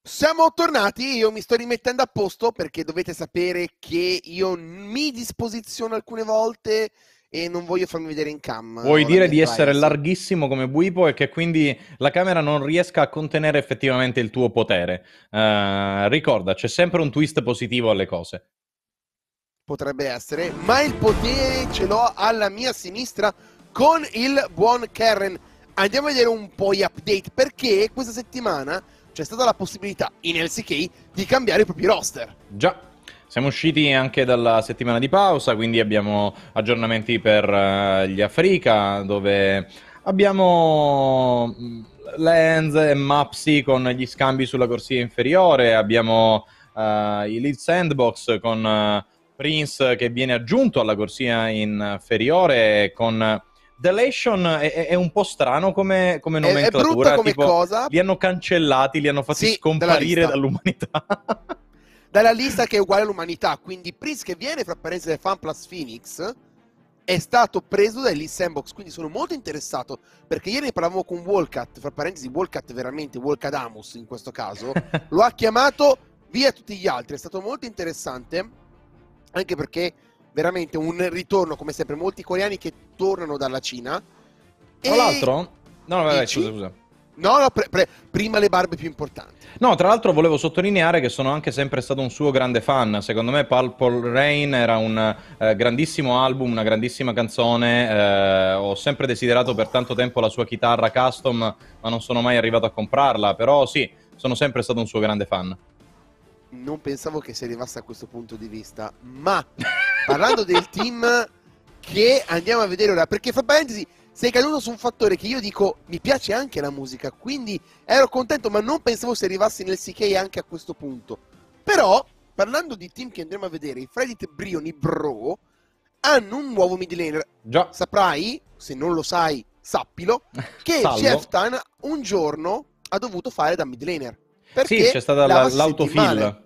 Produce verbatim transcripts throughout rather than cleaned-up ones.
Siamo tornati, io mi sto rimettendo a posto perché dovete sapere che io mi disposiziono alcune volte e non voglio farmi vedere in cam. Vuoi Ho la dire mia di essere privacy. larghissimo come Buipo e che quindi la camera non riesca a contenere effettivamente il tuo potere. Eh, ricorda, c'è sempre un twist positivo alle cose. Potrebbe essere, ma il potere ce l'ho alla mia sinistra con il buon Karen. Andiamo a vedere un po' gli update perché questa settimana c'è stata la possibilità in L C K di cambiare i propri roster. Già, siamo usciti anche dalla settimana di pausa, quindi abbiamo aggiornamenti per eh, gli Africa, dove abbiamo mh, Lens e Mapsi con gli scambi sulla corsia inferiore, abbiamo eh, i Lead Sandbox con eh, Prince che viene aggiunto alla corsia inferiore, con Delation è, è un po' strano come, come È, è brutta nomenclatura, come tipo cosa, li hanno cancellati, li hanno fatti sì, dalla scomparire lista. dall'umanità. Dalla lista che è uguale all'umanità, quindi Prince che viene fra parentesi del Fan Plus Phoenix è stato preso dai Lee Sandbox, quindi sono molto interessato perché ieri ne parlavamo con Wallcat, fra parentesi Wallcat veramente, Walcadamus in questo caso, lo ha chiamato via tutti gli altri, è stato molto interessante anche perché veramente un ritorno come sempre, molti coreani che tornano dalla Cina. Tra E l'altro, no, no, vai, vai, dici? scusa, scusa. No, no, pre- pre- prima le barbe più importanti. No, tra l'altro volevo sottolineare che sono anche sempre stato un suo grande fan. Secondo me Purple Rain era un eh, grandissimo album, una grandissima canzone. Eh, ho sempre desiderato per tanto tempo la sua chitarra custom, ma non sono mai arrivato a comprarla. Però sì, sono sempre stato un suo grande fan. Non pensavo che si arrivasse a questo punto di vista, ma parlando del team che andiamo a vedere ora, perché fra parentesi sei caduto su un fattore che io dico mi piace anche la musica, quindi ero contento, ma non pensavo si arrivassi nel C K anche a questo punto. Però, parlando di team che andremo a vedere, i Fredit Brion, i Bro, hanno un nuovo mid laner. Già. Saprai, se non lo sai, sappilo, che Salvo. Jeftan un giorno ha dovuto fare da mid laner. Sì, Perché c'è stata la la- si sentì male. l'autofill.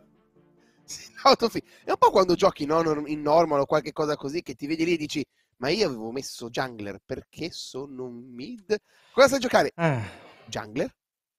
Sì, autofi- È un po' quando giochi no, in normal o qualche cosa così che ti vedi lì e dici ma io avevo messo jungler perché sono un mid? Cosa sai giocare? Ah. Jungler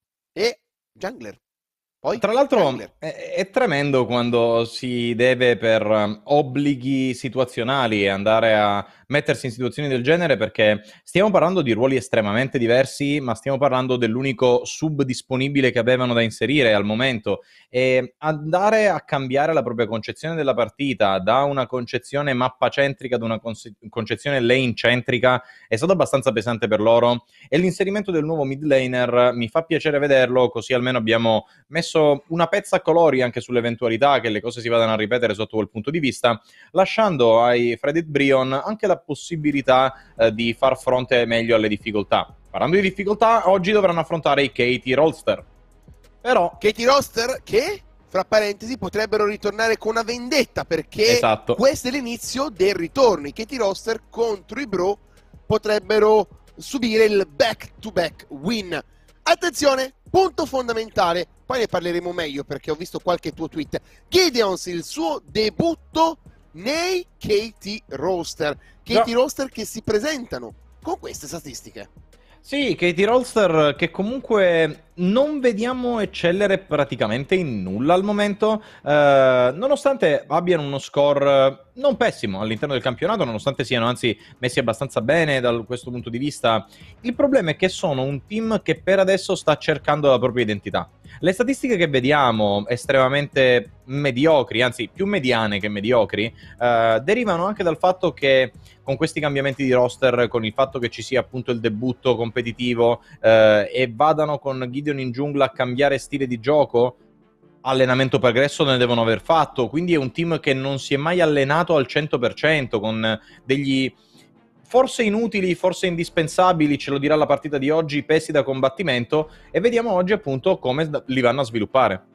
e jungler. Poi Tra l'altro jungler. è, è tremendo quando si deve per um, obblighi situazionali andare a mettersi in situazioni del genere, perché stiamo parlando di ruoli estremamente diversi, ma stiamo parlando dell'unico sub disponibile che avevano da inserire al momento, e andare a cambiare la propria concezione della partita da una concezione mappa centrica ad una conce- concezione lane centrica è stato abbastanza pesante per loro, e l'inserimento del nuovo mid laner mi fa piacere vederlo, così almeno abbiamo messo una pezza a colori anche sull'eventualità che le cose si vadano a ripetere sotto quel punto di vista, lasciando ai Fredit Brion anche la possibilità eh, di far fronte meglio alle difficoltà. Parlando di difficoltà, oggi dovranno affrontare i Katie Rolster. Però... Katie Roster che, fra parentesi, potrebbero ritornare con una vendetta perché Esatto. questo è l'inizio del ritorno. I Katie Roster contro i Bro potrebbero subire il back-to-back win. Attenzione, punto fondamentale, poi ne parleremo meglio perché ho visto qualche tuo tweet. Gideons, il suo debutto nei Katie Roster. Katie Già. Roster che si presentano con queste statistiche. Sì, Katie Rolster che comunque non vediamo eccellere praticamente in nulla al momento, eh, nonostante abbiano uno score non pessimo all'interno del campionato, nonostante siano anzi messi abbastanza bene da questo punto di vista. Il problema è che sono un team che per adesso sta cercando la propria identità. Le statistiche che vediamo, estremamente mediocri, anzi più mediane che mediocri, eh, derivano anche dal fatto che con questi cambiamenti di roster, con il fatto che ci sia appunto il debutto competitivo eh, e vadano con Gideon in giungla a cambiare stile di gioco, allenamento progresso ne devono aver fatto, quindi è un team che non si è mai allenato al cento per cento, con degli forse inutili, forse indispensabili, ce lo dirà la partita di oggi, pesi da combattimento, e vediamo oggi appunto come li vanno a sviluppare.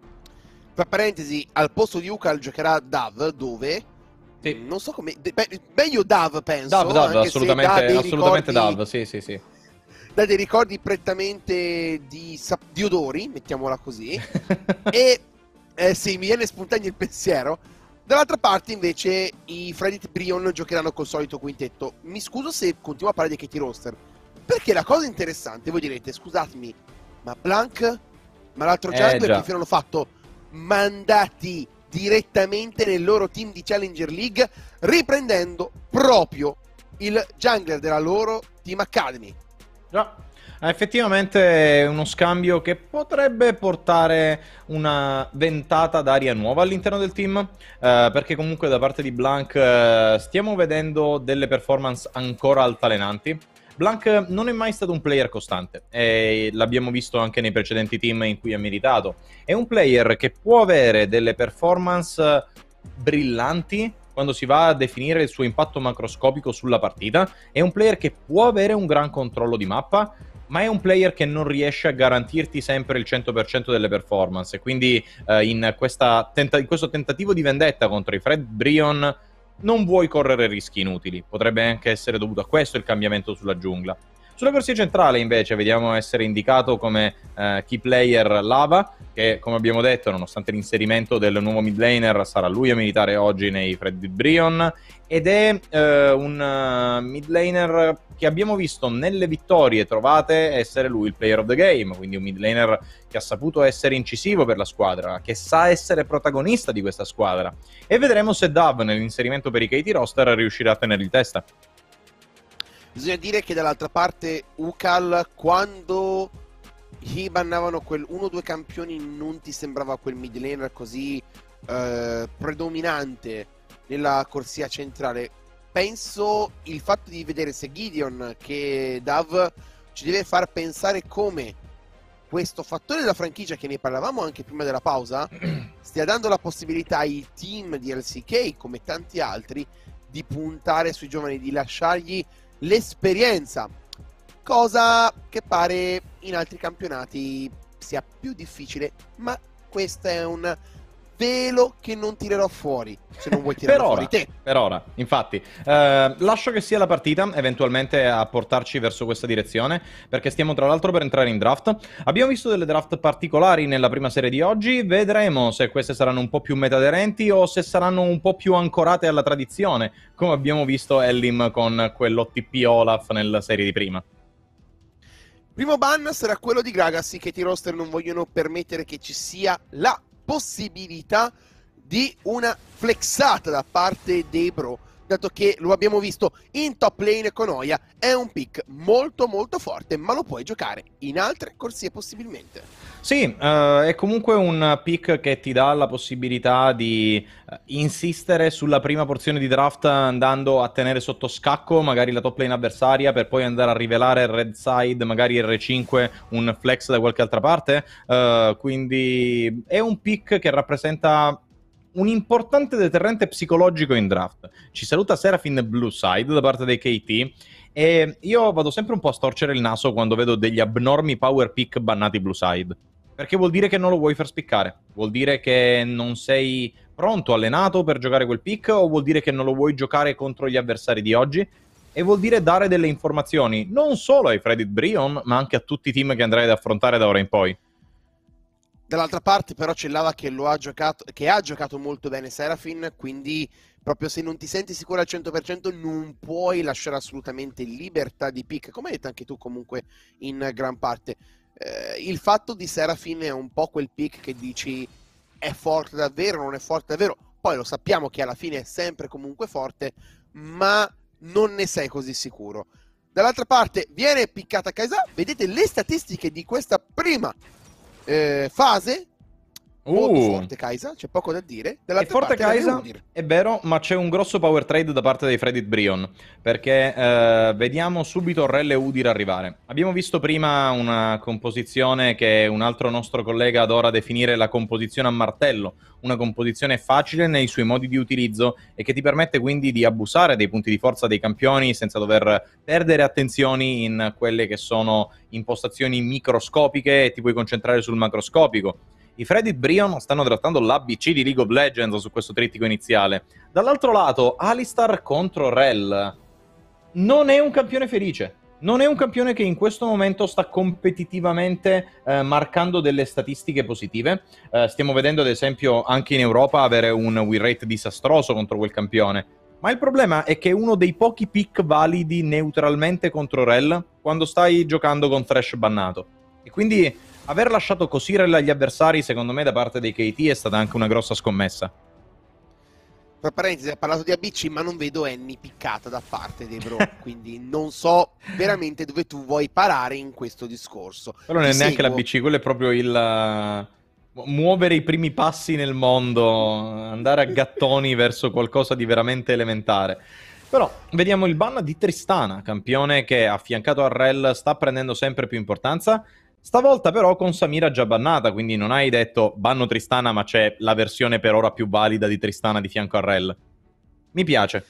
Tra parentesi, al posto di Ukal giocherà Dav, dove... Sì. Non so come... Beh, meglio Dav, penso. Dav, Dav, anche assolutamente, se dà dei assolutamente ricordi, Dav, sì, sì, sì. dà dei ricordi prettamente di, di odori, mettiamola così. E eh, sì, mi viene spontaneo il pensiero. Dall'altra parte, invece, i Fredit Brion giocheranno col solito quintetto. Mi scuso se continuo a parlare di Katie Roster, perché la cosa interessante, voi direte, scusatemi, ma Blanc Ma l'altro Eh, jungler già. che fino hanno fatto mandati direttamente nel loro team di Challenger League, riprendendo proprio il jungler della loro Team Academy. Già. Eh, Effettivamente è uno scambio che potrebbe portare una ventata d'aria nuova all'interno del team, eh, perché comunque da parte di Blanc eh, stiamo vedendo delle performance ancora altalenanti. Blanc non è mai stato un player costante e l'abbiamo visto anche nei precedenti team in cui ha militato. È un player che può avere delle performance brillanti quando si va a definire il suo impatto macroscopico sulla partita. È un player che può avere un gran controllo di mappa, ma è un player che non riesce a garantirti sempre il cento per cento delle performance. Quindi eh, in, questa tenta- in questo tentativo di vendetta contro i Fred Brion non vuoi correre rischi inutili. Potrebbe anche essere dovuto a questo il cambiamento sulla giungla. Sulla corsia centrale invece vediamo essere indicato come eh, key player Lava, che come abbiamo detto nonostante l'inserimento del nuovo mid laner sarà lui a militare oggi nei Fred Brion, ed è eh, un uh, mid laner che abbiamo visto nelle vittorie trovate essere lui il player of the game, quindi un mid laner che ha saputo essere incisivo per la squadra, che sa essere protagonista di questa squadra, e vedremo se Dav nell'inserimento per i Katie roster riuscirà a tenergli testa. Bisogna dire che dall'altra parte Ukal, quando gli bannavano quel uno o due campioni, non ti sembrava quel mid laner così eh, predominante nella corsia centrale. Penso il fatto di vedere sia Gideon che Dav ci deve far pensare come questo fattore della franchigia, che ne parlavamo anche prima della pausa, stia dando la possibilità ai team di L C K, come tanti altri, di puntare sui giovani, di lasciargli l'esperienza, cosa che pare in altri campionati sia più difficile, ma questo è un velo che non tirerò fuori se non vuoi tirarlo fuori te. Per ora, infatti, eh, lascio che sia la partita eventualmente a portarci verso questa direzione, perché stiamo tra l'altro per entrare in draft. Abbiamo visto delle draft particolari nella prima serie di oggi, vedremo se queste saranno un po' più metaderenti o se saranno un po' più ancorate alla tradizione, come abbiamo visto Ellim con quell'O T P Olaf nella serie di prima. Primo ban sarà quello di Gragas. I Katie roster non vogliono permettere che ci sia la possibilità di una flexata da parte dei bro, dato che lo abbiamo visto in top lane con Oya, è un pick molto molto forte, ma lo puoi giocare in altre corsie possibilmente. Sì, uh, è comunque un pick che ti dà la possibilità di uh, insistere sulla prima porzione di draft andando a tenere sotto scacco magari la top lane avversaria per poi andare a rivelare red side, magari R cinque, un flex da qualche altra parte. Uh, quindi è un pick che rappresenta un importante deterrente psicologico in draft. Ci saluta Seraphine Blue Side da parte dei K T. E io vado sempre un po' a storcere il naso quando vedo degli abnormi power pick bannati Blue Side, perché vuol dire che non lo vuoi far spiccare, vuol dire che non sei pronto, allenato per giocare quel pick, o vuol dire che non lo vuoi giocare contro gli avversari di oggi, e vuol dire dare delle informazioni non solo ai Fredit Brion, ma anche a tutti i team che andrai ad affrontare da ora in poi. Dall'altra parte però c'è Lava che lo ha giocato, che ha giocato molto bene Seraphine, quindi proprio se non ti senti sicuro al cento per cento non puoi lasciare assolutamente libertà di pick, come hai detto anche tu comunque in gran parte. Eh, il fatto di Seraphine è un po' quel pick che dici è forte davvero, non è forte davvero, poi lo sappiamo che alla fine è sempre comunque forte, ma non ne sei così sicuro. Dall'altra parte viene piccata Kai'Sa, vedete le statistiche di questa prima Eh, fase molto Uh. forte Kai'Sa, c'è poco da dire. È forte Kai'Sa, è vero, ma c'è un grosso power trade da parte dei Fredit Brion, perché eh, vediamo subito Rell e Udyr arrivare. Abbiamo visto prima una composizione che un altro nostro collega adora definire la composizione a martello, una composizione facile nei suoi modi di utilizzo e che ti permette quindi di abusare dei punti di forza dei campioni senza dover perdere attenzioni in quelle che sono impostazioni microscopiche e ti puoi concentrare sul macroscopico. I Fredit Brion stanno trattando l'A B C di League of Legends su questo trittico iniziale. Dall'altro lato, Alistar contro Rell non è un campione felice. Non è un campione che in questo momento sta competitivamente eh, marcando delle statistiche positive. Eh, stiamo vedendo ad esempio anche in Europa avere un win rate disastroso contro quel campione. Ma il problema è che è uno dei pochi pick validi neutralmente contro Rell quando stai giocando con Thresh bannato. E quindi aver lasciato così rel agli avversari, secondo me, da parte dei K T è stata anche una grossa scommessa. Tra parentesi, ha parlato di A B C, ma non vedo Annie piccata da parte dei bro, quindi non so veramente dove tu vuoi parare in questo discorso. Però non è Ti neanche seguo. l'A B C, quello è proprio il... uh, muovere i primi passi nel mondo, andare a gattoni verso qualcosa di veramente elementare. Però vediamo il ban di Tristana, campione che affiancato a Rel sta prendendo sempre più importanza. Stavolta però con Samira già bannata, quindi non hai detto banno Tristana, ma c'è la versione per ora più valida di Tristana di fianco a Rel. Mi piace.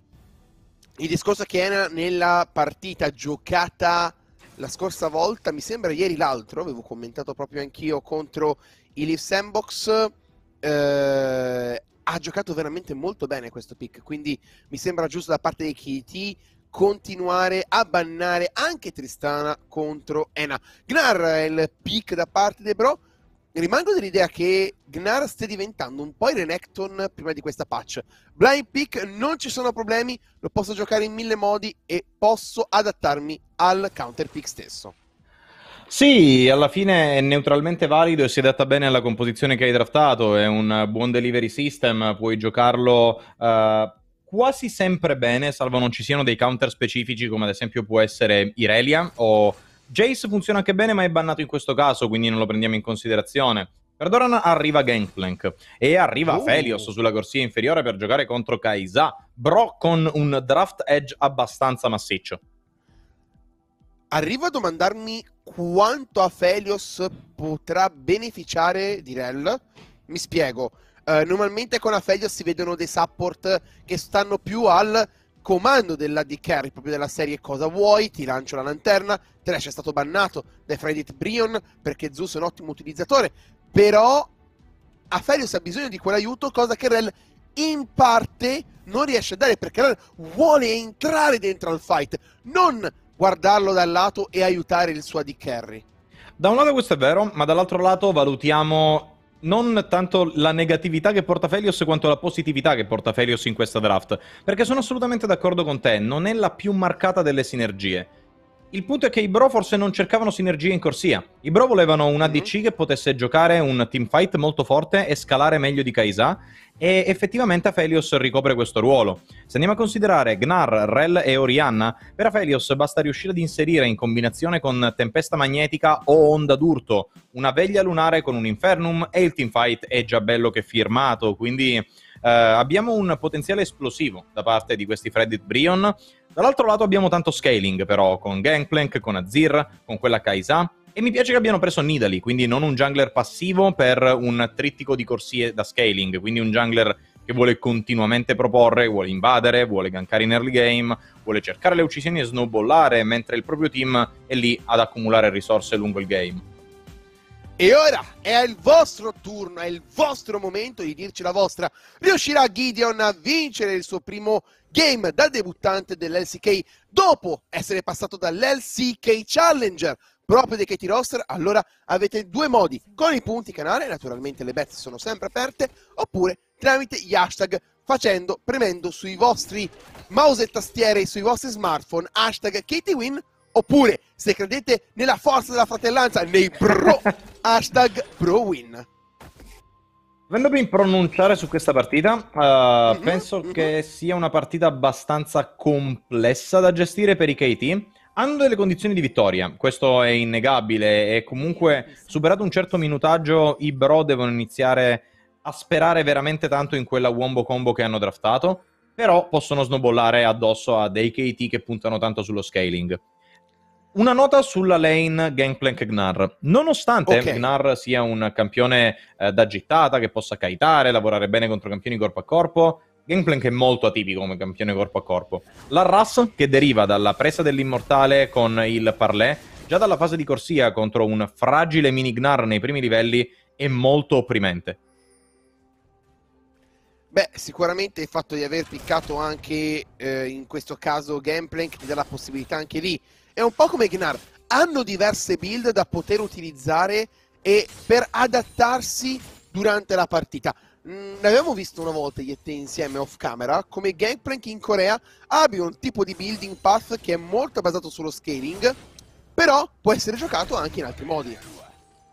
Il discorso è che era nella partita giocata la scorsa volta, mi sembra ieri l'altro, avevo commentato proprio anch'io contro i Leaf Sandbox, eh, ha giocato veramente molto bene questo pick, quindi mi sembra giusto da parte dei K T continuare a bannare anche Tristana contro Ena. Gnar è il pick da parte dei bro. Rimango dell'idea che Gnar stia diventando un po' il Renekton prima di questa patch. Blind pick, non ci sono problemi, lo posso giocare in mille modi e posso adattarmi al counter pick stesso. Sì, alla fine è neutralmente valido e si adatta bene alla composizione che hai draftato, è un buon delivery system, puoi giocarlo uh, quasi sempre bene, salvo non ci siano dei counter specifici come ad esempio può essere Irelia o Jace funziona anche bene ma è bannato in questo caso, quindi non lo prendiamo in considerazione. Per Doran arriva Gangplank e arriva Oh. Felios sulla corsia inferiore per giocare contro Kai'Sa, bro con un draft edge abbastanza massiccio. Arrivo a domandarmi quanto Aphelios potrà beneficiare di Rel. Mi spiego. Uh, normalmente con Aphelios si vedono dei support che stanno più al comando dell'A D carry, proprio della serie cosa vuoi, ti lancio la lanterna. Thresh è stato bannato dai Fredit Brion perché Zeus è un ottimo utilizzatore, però Aphelios ha bisogno di quell'aiuto, cosa che Rel in parte non riesce a dare, perché Rel vuole entrare dentro al fight, non guardarlo dal lato e aiutare il suo A D carry. Da un lato questo è vero, ma dall'altro lato valutiamo non tanto la negatività che porta Felios quanto la positività che porta Felios in questa draft, perché sono assolutamente d'accordo con te, non è la più marcata delle sinergie. Il punto è che i bro forse non cercavano sinergie in corsia. I bro volevano un A D C che potesse giocare un teamfight molto forte e scalare meglio di Kai'Sa, e effettivamente Aphelios ricopre questo ruolo. Se andiamo a considerare Gnar, Rel e Orianna, per Aphelios basta riuscire ad inserire in combinazione con Tempesta Magnetica o Onda d'Urto una Veglia Lunare con un Infernum e il teamfight è già bello che firmato, quindi eh, abbiamo un potenziale esplosivo da parte di questi Fredit Brion. Dall'altro lato abbiamo tanto scaling però, con Gangplank, con Azir, con quella Kai'Sa, e mi piace che abbiano preso Nidalee, quindi non un jungler passivo per un trittico di corsie da scaling, quindi un jungler che vuole continuamente proporre, vuole invadere, vuole gankare in early game, vuole cercare le uccisioni e snowballare, mentre il proprio team è lì ad accumulare risorse lungo il game. E ora è il vostro turno, è il vostro momento di dirci la vostra. Riuscirà Gideon a vincere il suo primo game da debuttante dell'L C K dopo essere passato dall'L C K Challenger proprio dei K T roster? Allora avete due modi: con i punti canale, naturalmente le bet sono sempre aperte, oppure tramite gli hashtag, facendo, premendo sui vostri mouse e tastiere e sui vostri smartphone hashtag K T win, oppure se credete nella forza della fratellanza, nei bro, hashtag browin. Avendo ben pronunciare su questa partita, uh, Mm-hmm, penso mm-hmm. che sia una partita abbastanza complessa da gestire per i K T. Hanno delle condizioni di vittoria, questo è innegabile, e comunque superato un certo minutaggio i bro devono iniziare a sperare veramente tanto in quella wombo combo che hanno draftato, però possono snowballare addosso a dei K T che puntano tanto sullo scaling. Una nota sulla lane Gangplank Gnar. Nonostante Okay. Gnar sia un campione eh, da gittata, che possa kitare, lavorare bene contro campioni corpo a corpo, Gangplank è molto atipico come campione corpo a corpo. La Ras, che deriva dalla presa dell'immortale con il Parlé, già dalla fase di corsia contro un fragile mini Gnar nei primi livelli, è molto opprimente. Beh, sicuramente il fatto di aver piccato anche eh, in questo caso Gangplank ti dà la possibilità anche lì. È un po' come Gnar, hanno diverse build da poter utilizzare e per adattarsi durante la partita. Mm, l'abbiamo visto una volta io e te insieme off camera, come Gangplank in Corea abbia un tipo di building path che è molto basato sullo scaling, però può essere giocato anche in altri modi.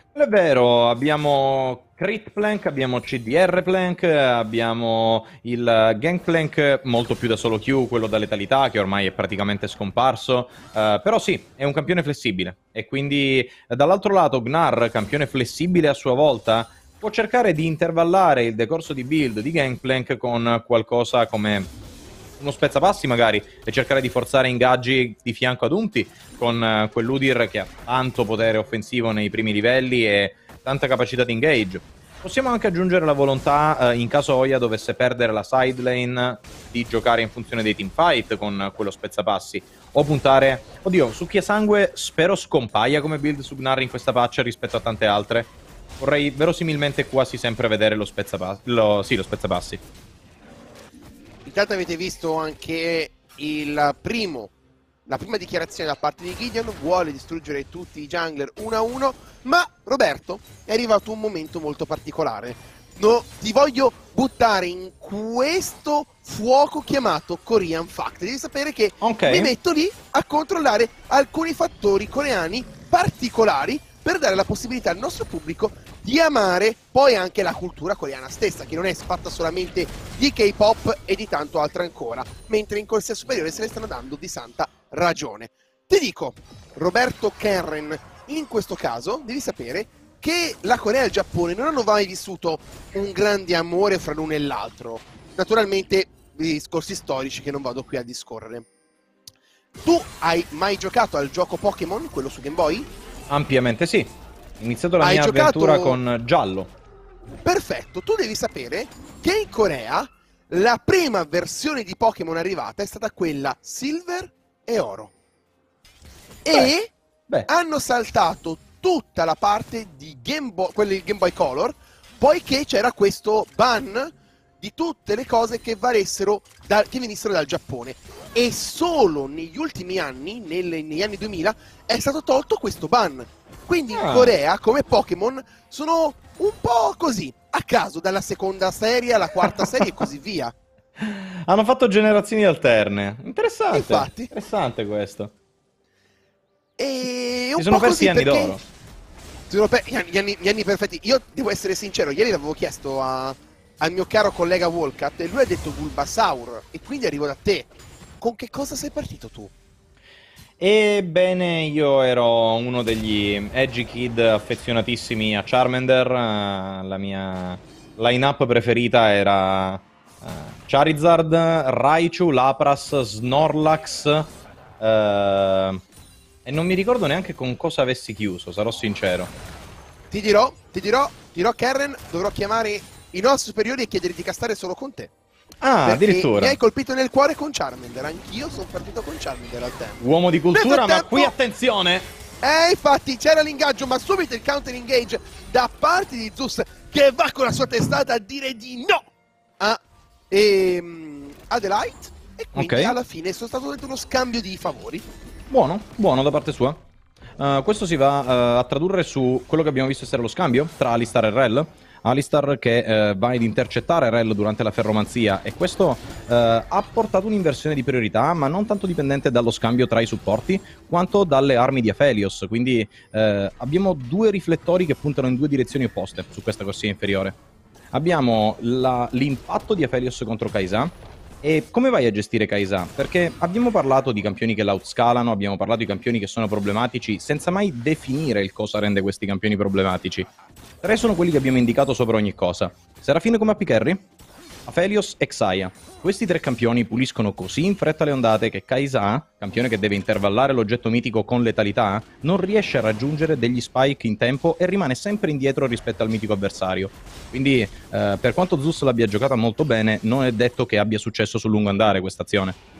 È vero, abbiamo Crit Plank, abbiamo C D R Plank, abbiamo il Gangplank molto più da solo Q, quello da letalità, che ormai è praticamente scomparso. Uh, però sì, è un campione flessibile. E quindi dall'altro lato Gnar, campione flessibile a sua volta, può cercare di intervallare il decorso di build di Gangplank con qualcosa come uno spezzapassi magari, e cercare di forzare ingaggi di fianco ad Unti con uh, quell'Udyr che ha tanto potere offensivo nei primi livelli e tanta capacità di engage. Possiamo anche aggiungere la volontà, uh, in caso Oya dovesse perdere la side lane, di giocare in funzione dei teamfight con uh, quello spezzapassi, o puntare... Oddio, su Chiesangue spero scompaia come build su Gnar in questa patch rispetto a tante altre. Vorrei verosimilmente quasi sempre vedere lo spezzapassi. Lo... Sì, lo spezzapassi. Intanto avete visto anche il primo, la prima dichiarazione da parte di Gideon, vuole distruggere tutti i jungler uno a uno, ma Roberto è arrivato un momento molto particolare. No, ti voglio buttare in questo fuoco chiamato Korean Fact. Devi sapere che okay. mi metto lì a controllare alcuni fattori coreani particolari per dare la possibilità al nostro pubblico di amare poi anche la cultura coreana stessa, che non è fatta solamente di K-pop e di tanto altro ancora, mentre in corsia superiore se ne stanno dando di santa ragione. Ti dico, Roberto Kenren, in questo caso devi sapere che la Corea e il Giappone non hanno mai vissuto un grande amore fra l'uno e l'altro. Naturalmente discorsi storici che non vado qui a discorrere. Tu hai mai giocato al gioco Pokémon, quello su Game Boy? Ampiamente sì. Ho iniziato la Hai mia giocato... avventura con Giallo. Perfetto, tu devi sapere che in Corea la prima versione di Pokémon arrivata è stata quella Silver e Oro. Beh, e beh. hanno saltato tutta la parte di Game Boy, quelli di Game Boy Color, poiché c'era questo ban di tutte le cose che valessero da, che venissero dal Giappone. E solo negli ultimi anni, nelle, negli anni duemila, è stato tolto questo ban. Quindi in Ah. Corea, come Pokémon, sono un po' così, a caso, dalla seconda serie alla quarta serie e così via. Hanno fatto generazioni alterne. Interessante. Infatti. Interessante questo. E un Si sono po' persi così gli anni perché... d'oro. Sono per... gli, anni, gli, anni, gli anni perfetti. Io devo essere sincero, ieri l'avevo chiesto a, al mio caro collega Walcat e lui ha detto Bulbasaur, e quindi arrivo da te. Con che cosa sei partito tu? Ebbene, io ero uno degli edgy kid affezionatissimi a Charmander. uh, La mia line-up preferita era uh, Charizard, Raichu, Lapras, Snorlax, uh, e non mi ricordo neanche con cosa avessi chiuso, sarò sincero. Ti dirò, ti dirò, ti dirò Karen, dovrò chiamare i nostri superiori e chiedere di castare solo con te. Ah, Perché addirittura. mi hai colpito nel cuore con Charmander. Anch'io sono partito con Charmander al tempo. Uomo di cultura, Nel frattempo... ma qui attenzione! Eh, infatti c'era l'ingaggio, ma subito il counter engage da parte di Zeus, che va con la sua testata a dire di no a ehm, Adelaide. E quindi Ok. alla fine sono stato dentro uno scambio di favori. Buono, buono da parte sua. Uh, questo si va uh, a tradurre su quello che abbiamo visto essere lo scambio tra Alistar e Rell. Alistar che uh, va ad intercettare Rell durante la ferromanzia, e questo uh, ha portato un'inversione di priorità, ma non tanto dipendente dallo scambio tra i supporti quanto dalle armi di Aphelios. Quindi uh, abbiamo due riflettori che puntano in due direzioni opposte su questa corsia inferiore. Abbiamo la, l'impatto di Aphelios contro Kai'Sa. E come vai a gestire Kai'Sa? Perché abbiamo parlato di campioni che l'outscalano, abbiamo parlato di campioni che sono problematici, senza mai definire il cosa rende questi campioni problematici. Tre sono quelli che abbiamo indicato sopra ogni cosa. Serafine come A P Carry, Aphelios e Xayah. Questi tre campioni puliscono così in fretta le ondate che Kai'Sa, campione che deve intervallare l'oggetto mitico con letalità, non riesce a raggiungere degli spike in tempo e rimane sempre indietro rispetto al mitico avversario. Quindi, eh, per quanto Zeus l'abbia giocata molto bene, non è detto che abbia successo sul lungo andare questa azione.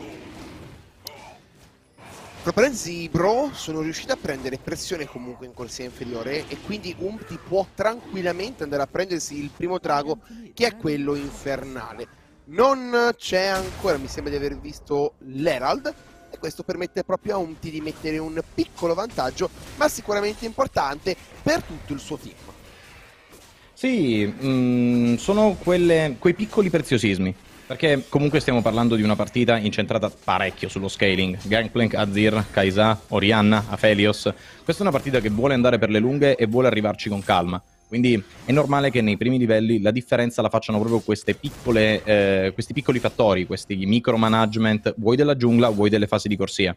Propensi Bro sono riusciti a prendere pressione comunque in corsia inferiore, e quindi Umpty può tranquillamente andare a prendersi il primo drago, che è quello infernale. Non c'è ancora, mi sembra di aver visto l'Herald, e questo permette proprio a Umpty di mettere un piccolo vantaggio, ma sicuramente importante per tutto il suo team. Sì, mh, sono quelle, quei piccoli preziosismi. Perché comunque stiamo parlando di una partita incentrata parecchio sullo scaling. Gangplank, Azir, Kai'Sa, Orianna, Aphelios. Questa è una partita che vuole andare per le lunghe e vuole arrivarci con calma. Quindi è normale che nei primi livelli la differenza la facciano proprio queste piccole, eh, questi piccoli fattori, questi micromanagement, vuoi della giungla, vuoi delle fasi di corsia.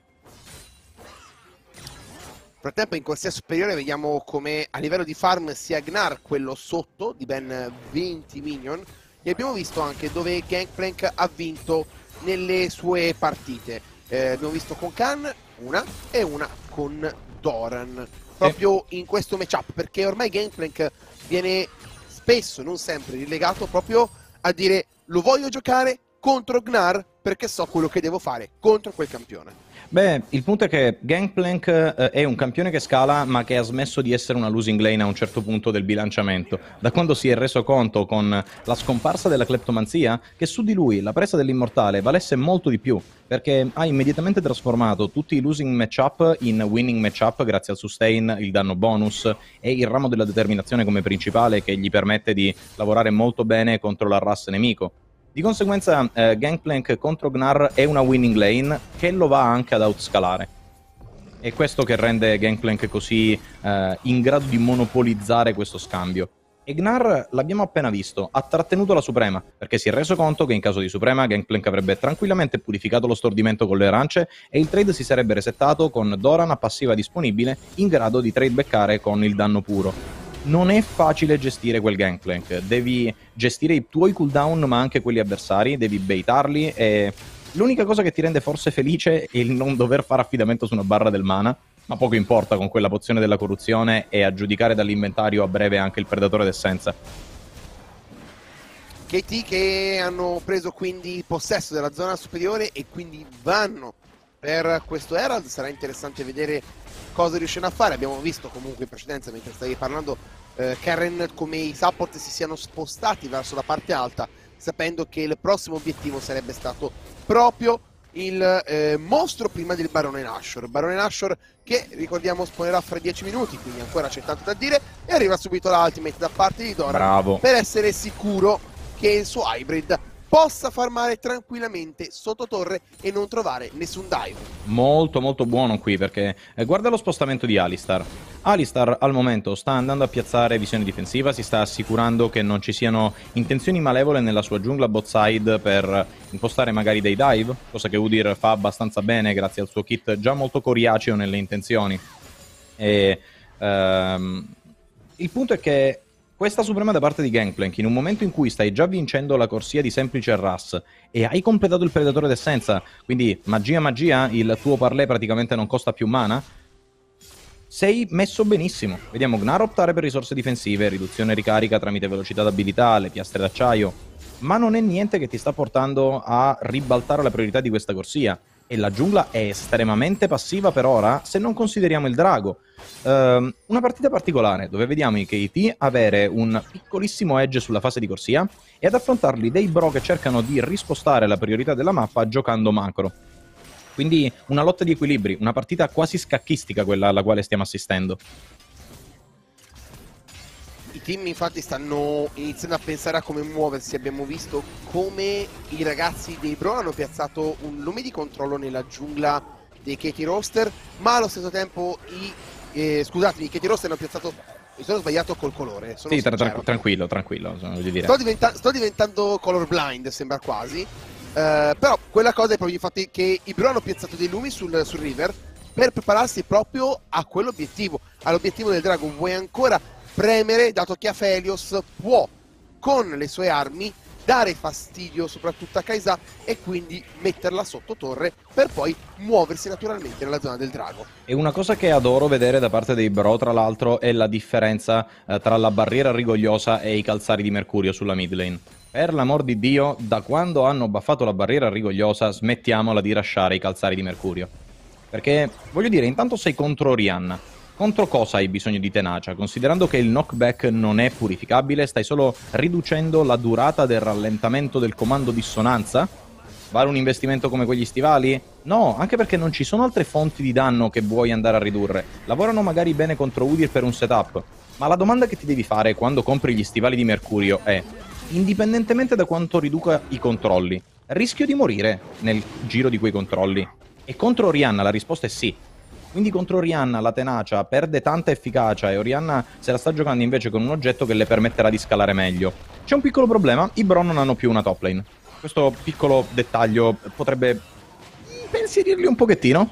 Nel frattempo in corsia superiore vediamo come a livello di farm sia Gnar quello sotto di ben venti minion, e abbiamo visto anche dove Gangplank ha vinto nelle sue partite. Eh, abbiamo visto con Khan una e una con Doran, proprio in questo matchup, perché ormai Gangplank viene spesso, non sempre, rilegato proprio a dire lo voglio giocare contro Gnar perché so quello che devo fare contro quel campione. Beh, il punto è che Gangplank eh, è un campione che scala, ma che ha smesso di essere una losing lane a un certo punto del bilanciamento. Da quando si è reso conto con la scomparsa della cleptomanzia che su di lui la presa dell'immortale valesse molto di più, perché ha immediatamente trasformato tutti i losing matchup in winning matchup grazie al sustain, il danno bonus e il ramo della determinazione come principale che gli permette di lavorare molto bene contro l'arras nemico. Di conseguenza eh, Gangplank contro Gnar è una winning lane che lo va anche ad outscalare. È questo che rende Gangplank così eh, in grado di monopolizzare questo scambio. E Gnar, l'abbiamo appena visto, ha trattenuto la Suprema, perché si è reso conto che in caso di Suprema Gangplank avrebbe tranquillamente purificato lo stordimento con le arance e il trade si sarebbe resettato con Doran a passiva disponibile in grado di trade backare con il danno puro. Non è facile gestire quel Gangplank, devi gestire i tuoi cooldown ma anche quelli avversari, devi baitarli e l'unica cosa che ti rende forse felice è il non dover fare affidamento su una barra del mana, ma poco importa con quella pozione della corruzione e aggiudicare dall'inventario a breve anche il predatore d'essenza. K T che hanno preso quindi possesso della zona superiore e quindi vanno per questo Herald. Sarà interessante vedere cosa riusciranno a fare. Abbiamo visto comunque in precedenza, mentre stavi parlando, eh, Karen, come i support si siano spostati verso la parte alta, sapendo che il prossimo obiettivo sarebbe stato proprio il eh, mostro prima del Barone Nashor. Barone Nashor che, ricordiamo, spawnerà fra dieci minuti, quindi ancora c'è tanto da dire, e arriva subito l'ultimate da parte di Doran. Bravo. Per essere sicuro che il suo hybrid possa farmare tranquillamente sotto torre e non trovare nessun dive. Molto molto buono qui, perché eh, guarda lo spostamento di Alistar. Alistar al momento sta andando a piazzare visione difensiva, si sta assicurando che non ci siano intenzioni malevole nella sua giungla bot side per impostare magari dei dive, cosa che Udyr fa abbastanza bene grazie al suo kit già molto coriaceo nelle intenzioni. E ehm, il punto è che questa suprema da parte di Gangplank, in un momento in cui stai già vincendo la corsia di semplice Arras e hai completato il predatore d'essenza, quindi magia magia, il tuo parlé praticamente non costa più mana, sei messo benissimo. Vediamo Gnar optare per risorse difensive, riduzione e ricarica tramite velocità d'abilità, le piastre d'acciaio, ma non è niente che ti sta portando a ribaltare la priorità di questa corsia. E la giungla è estremamente passiva per ora, se non consideriamo il drago. Uh, una partita particolare, dove vediamo i K T avere un piccolissimo edge sulla fase di corsia e ad affrontarli dei bro che cercano di rispostare la priorità della mappa giocando macro. Quindi una lotta di equilibri, una partita quasi scacchistica quella alla quale stiamo assistendo. I team infatti stanno iniziando a pensare a come muoversi. Abbiamo visto come i ragazzi dei Bro hanno piazzato un lume di controllo nella giungla dei K T Roster, ma allo stesso tempo i eh, scusatemi, i K T Roster hanno piazzato, mi sono sbagliato col colore, sono sì, tra, tra, tranquillo, tranquillo, voglio dire. Sto, diventa sto diventando colorblind, sembra quasi, uh, però quella cosa è proprio il fatto che i Bro hanno piazzato dei lumi sul, sul river per prepararsi proprio a quell'obiettivo, all'obiettivo del drago. Vuoi ancora premere, dato che Aphelios può con le sue armi dare fastidio soprattutto a Kai'Sa e quindi metterla sotto torre per poi muoversi naturalmente nella zona del drago. E una cosa che adoro vedere da parte dei Bro, tra l'altro, è la differenza eh, tra la barriera rigogliosa e i calzari di Mercurio sulla mid lane. Per l'amor di Dio, da quando hanno buffato la barriera rigogliosa, smettiamola di rasciare i calzari di Mercurio. Perché, voglio dire, intanto sei contro Orianna. Contro cosa hai bisogno di tenacia? Considerando che il knockback non è purificabile, stai solo riducendo la durata del rallentamento del comando dissonanza? Vale un investimento come quegli stivali? No, anche perché non ci sono altre fonti di danno che vuoi andare a ridurre. Lavorano magari bene contro Udyr per un setup, ma la domanda che ti devi fare quando compri gli stivali di Mercurio è: indipendentemente da quanto riduca i controlli, rischio di morire nel giro di quei controlli. E contro Orianna la risposta è sì. Quindi contro Orianna la tenacia perde tanta efficacia e Orianna se la sta giocando invece con un oggetto che le permetterà di scalare meglio. C'è un piccolo problema, i Bro non hanno più una top lane. Questo piccolo dettaglio potrebbe impensierirli un pochettino.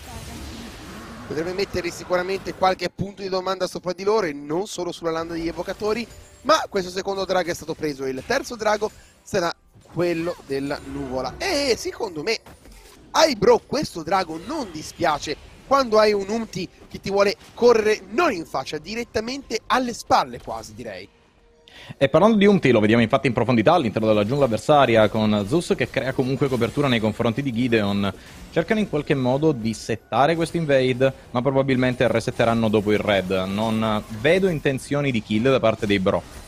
Potrebbe mettere sicuramente qualche punto di domanda sopra di loro e non solo sulla landa degli evocatori, ma questo secondo drago è stato preso. Il terzo drago sarà quello della nuvola. E secondo me ai Bro questo drago non dispiace quando hai un Umti che ti vuole correre non in faccia, direttamente alle spalle quasi, direi. E parlando di Umti, lo vediamo infatti in profondità all'interno della giungla avversaria con Zeus che crea comunque copertura nei confronti di Gideon. Cercano in qualche modo di settare questo invade, ma probabilmente resetteranno dopo il red. Non vedo intenzioni di kill da parte dei Bro.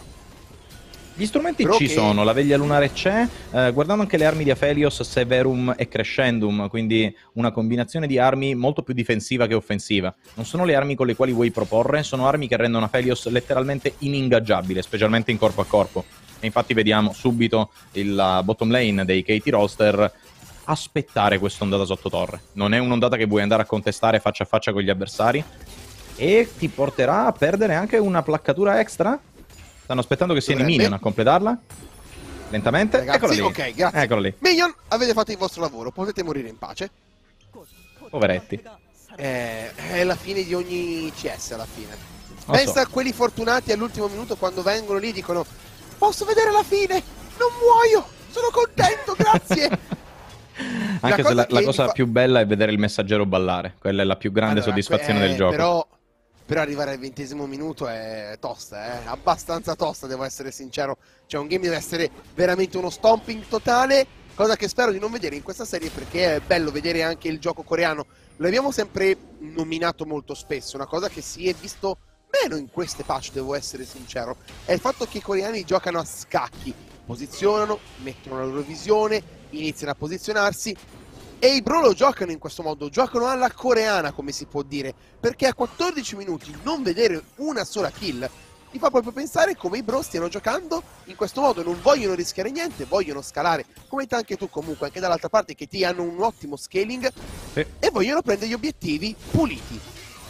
Gli strumenti Bro ci che... sono, la veglia lunare c'è, eh, guardando anche le armi di Aphelios, Severum e Crescendum, quindi una combinazione di armi molto più difensiva che offensiva. Non sono le armi con le quali vuoi proporre, sono armi che rendono Aphelios letteralmente iningaggiabile, specialmente in corpo a corpo. E infatti vediamo subito il bottom lane dei K T Roster aspettare quest'ondata sotto torre. Non è un'ondata che vuoi andare a contestare faccia a faccia con gli avversari e ti porterà a perdere anche una placcatura extra. Stanno aspettando che siano i minion a completarla. Lentamente. Ragazzi, Eccolo lì. ok, grazie. Eccolo lì. Minion, avete fatto il vostro lavoro, potete morire in pace. Poveretti. Eh, è la fine di ogni C S alla fine. Lo Pensa so. a quelli fortunati all'ultimo minuto quando vengono lì e dicono posso vedere la fine, non muoio, sono contento, grazie. Anche la se la, cosa, la cosa fa... più bella è vedere il messaggero ballare. Quella è la più grande allora, soddisfazione eh, del gioco. Però, però arrivare al ventesimo minuto è tosta, eh? Abbastanza tosta, devo essere sincero. Cioè un game deve essere veramente uno stomping totale, cosa che spero di non vedere in questa serie perché è bello vedere anche il gioco coreano. Lo abbiamo sempre nominato molto spesso, una cosa che si è visto meno in queste patch, devo essere sincero, è il fatto che i coreani giocano a scacchi, posizionano, mettono la loro visione, iniziano a posizionarsi e i Bro lo giocano in questo modo, giocano alla coreana come si può dire, perché a quattordici minuti non vedere una sola kill mi fa proprio pensare come i Bro stiano giocando in questo modo, non vogliono rischiare niente, vogliono scalare, come anche tu comunque, anche dall'altra parte che ti hanno un ottimo scaling Sì. e vogliono prendere gli obiettivi puliti.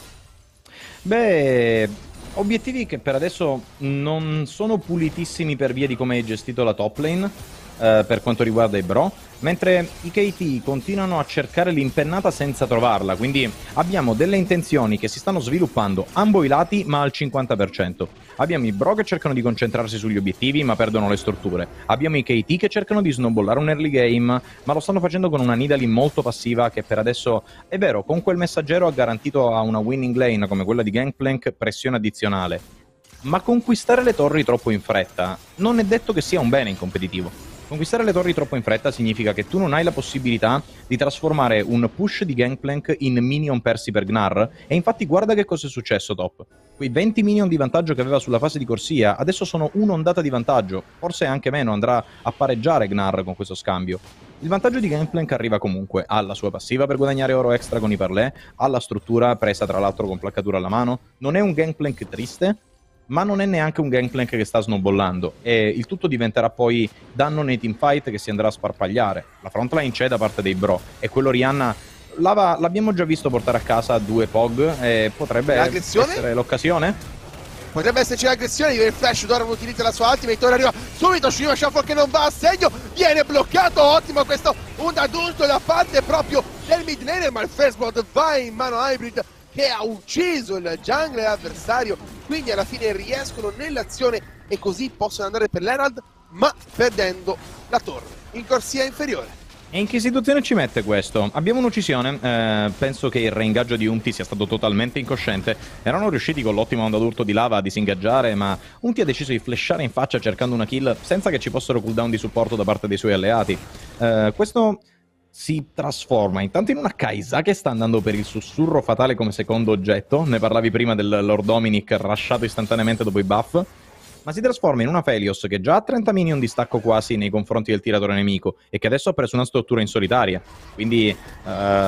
Beh, obiettivi che per adesso non sono pulitissimi per via di come hai gestito la top lane, eh, per quanto riguarda i Bro, mentre i K T continuano a cercare l'impennata senza trovarla, quindi abbiamo delle intenzioni che si stanno sviluppando ambo i lati ma al cinquanta per cento. Abbiamo i Bro che cercano di concentrarsi sugli obiettivi ma perdono le storture. Abbiamo i K T che cercano di snowballare un early game ma lo stanno facendo con una Nidalee molto passiva che per adesso, è vero, con quel messaggero ha garantito a una winning lane come quella di Gangplank pressione addizionale. Ma conquistare le torri troppo in fretta non è detto che sia un bene in competitivo. Conquistare le torri troppo in fretta significa che tu non hai la possibilità di trasformare un push di Gangplank in minion persi per Gnar, e infatti guarda che cosa è successo top. Quei venti minion di vantaggio che aveva sulla fase di corsia adesso sono un'ondata di vantaggio, forse anche meno, andrà a pareggiare Gnar con questo scambio. Il vantaggio di Gangplank arriva comunque, ha la sua passiva per guadagnare oro extra con i parlé, ha la struttura presa tra l'altro con placcatura alla mano, non è un Gangplank triste, ma non è neanche un Gangplank che sta snowballando, e il tutto diventerà poi danno nei teamfight che si andrà a sparpagliare. La frontline c'è da parte dei Bro, e quello Orianna l'abbiamo già visto portare a casa due P O G, e potrebbe essere l'occasione? Potrebbe esserci l'aggressione, il flash, Doran utilizza la sua ultimate, ora arriva subito Shiva Shuffle che non va a segno, viene bloccato, ottimo questo, un adulto da parte proprio del mid laner, ma il first blood va in mano a Hybrid che ha ucciso il jungler avversario, quindi alla fine riescono nell'azione e così possono andare per l'Herald, ma perdendo la torre in corsia inferiore. E in che situazione ci mette questo? Abbiamo un'uccisione, eh, penso che il reingaggio di Umti sia stato totalmente incosciente. Erano riusciti con l'ottimo onda d'urto di lava a disingaggiare, ma Umti ha deciso di flashare in faccia cercando una kill senza che ci fossero cooldown di supporto da parte dei suoi alleati. Eh, questo si trasforma intanto in una Kai'Sa che sta andando per il sussurro fatale come secondo oggetto, ne parlavi prima del Lord Dominic rushato istantaneamente dopo i buff, ma si trasforma in una Aphelios che già ha trenta minion di stacco quasi nei confronti del tiratore nemico e che adesso ha preso una struttura in solitaria, quindi uh,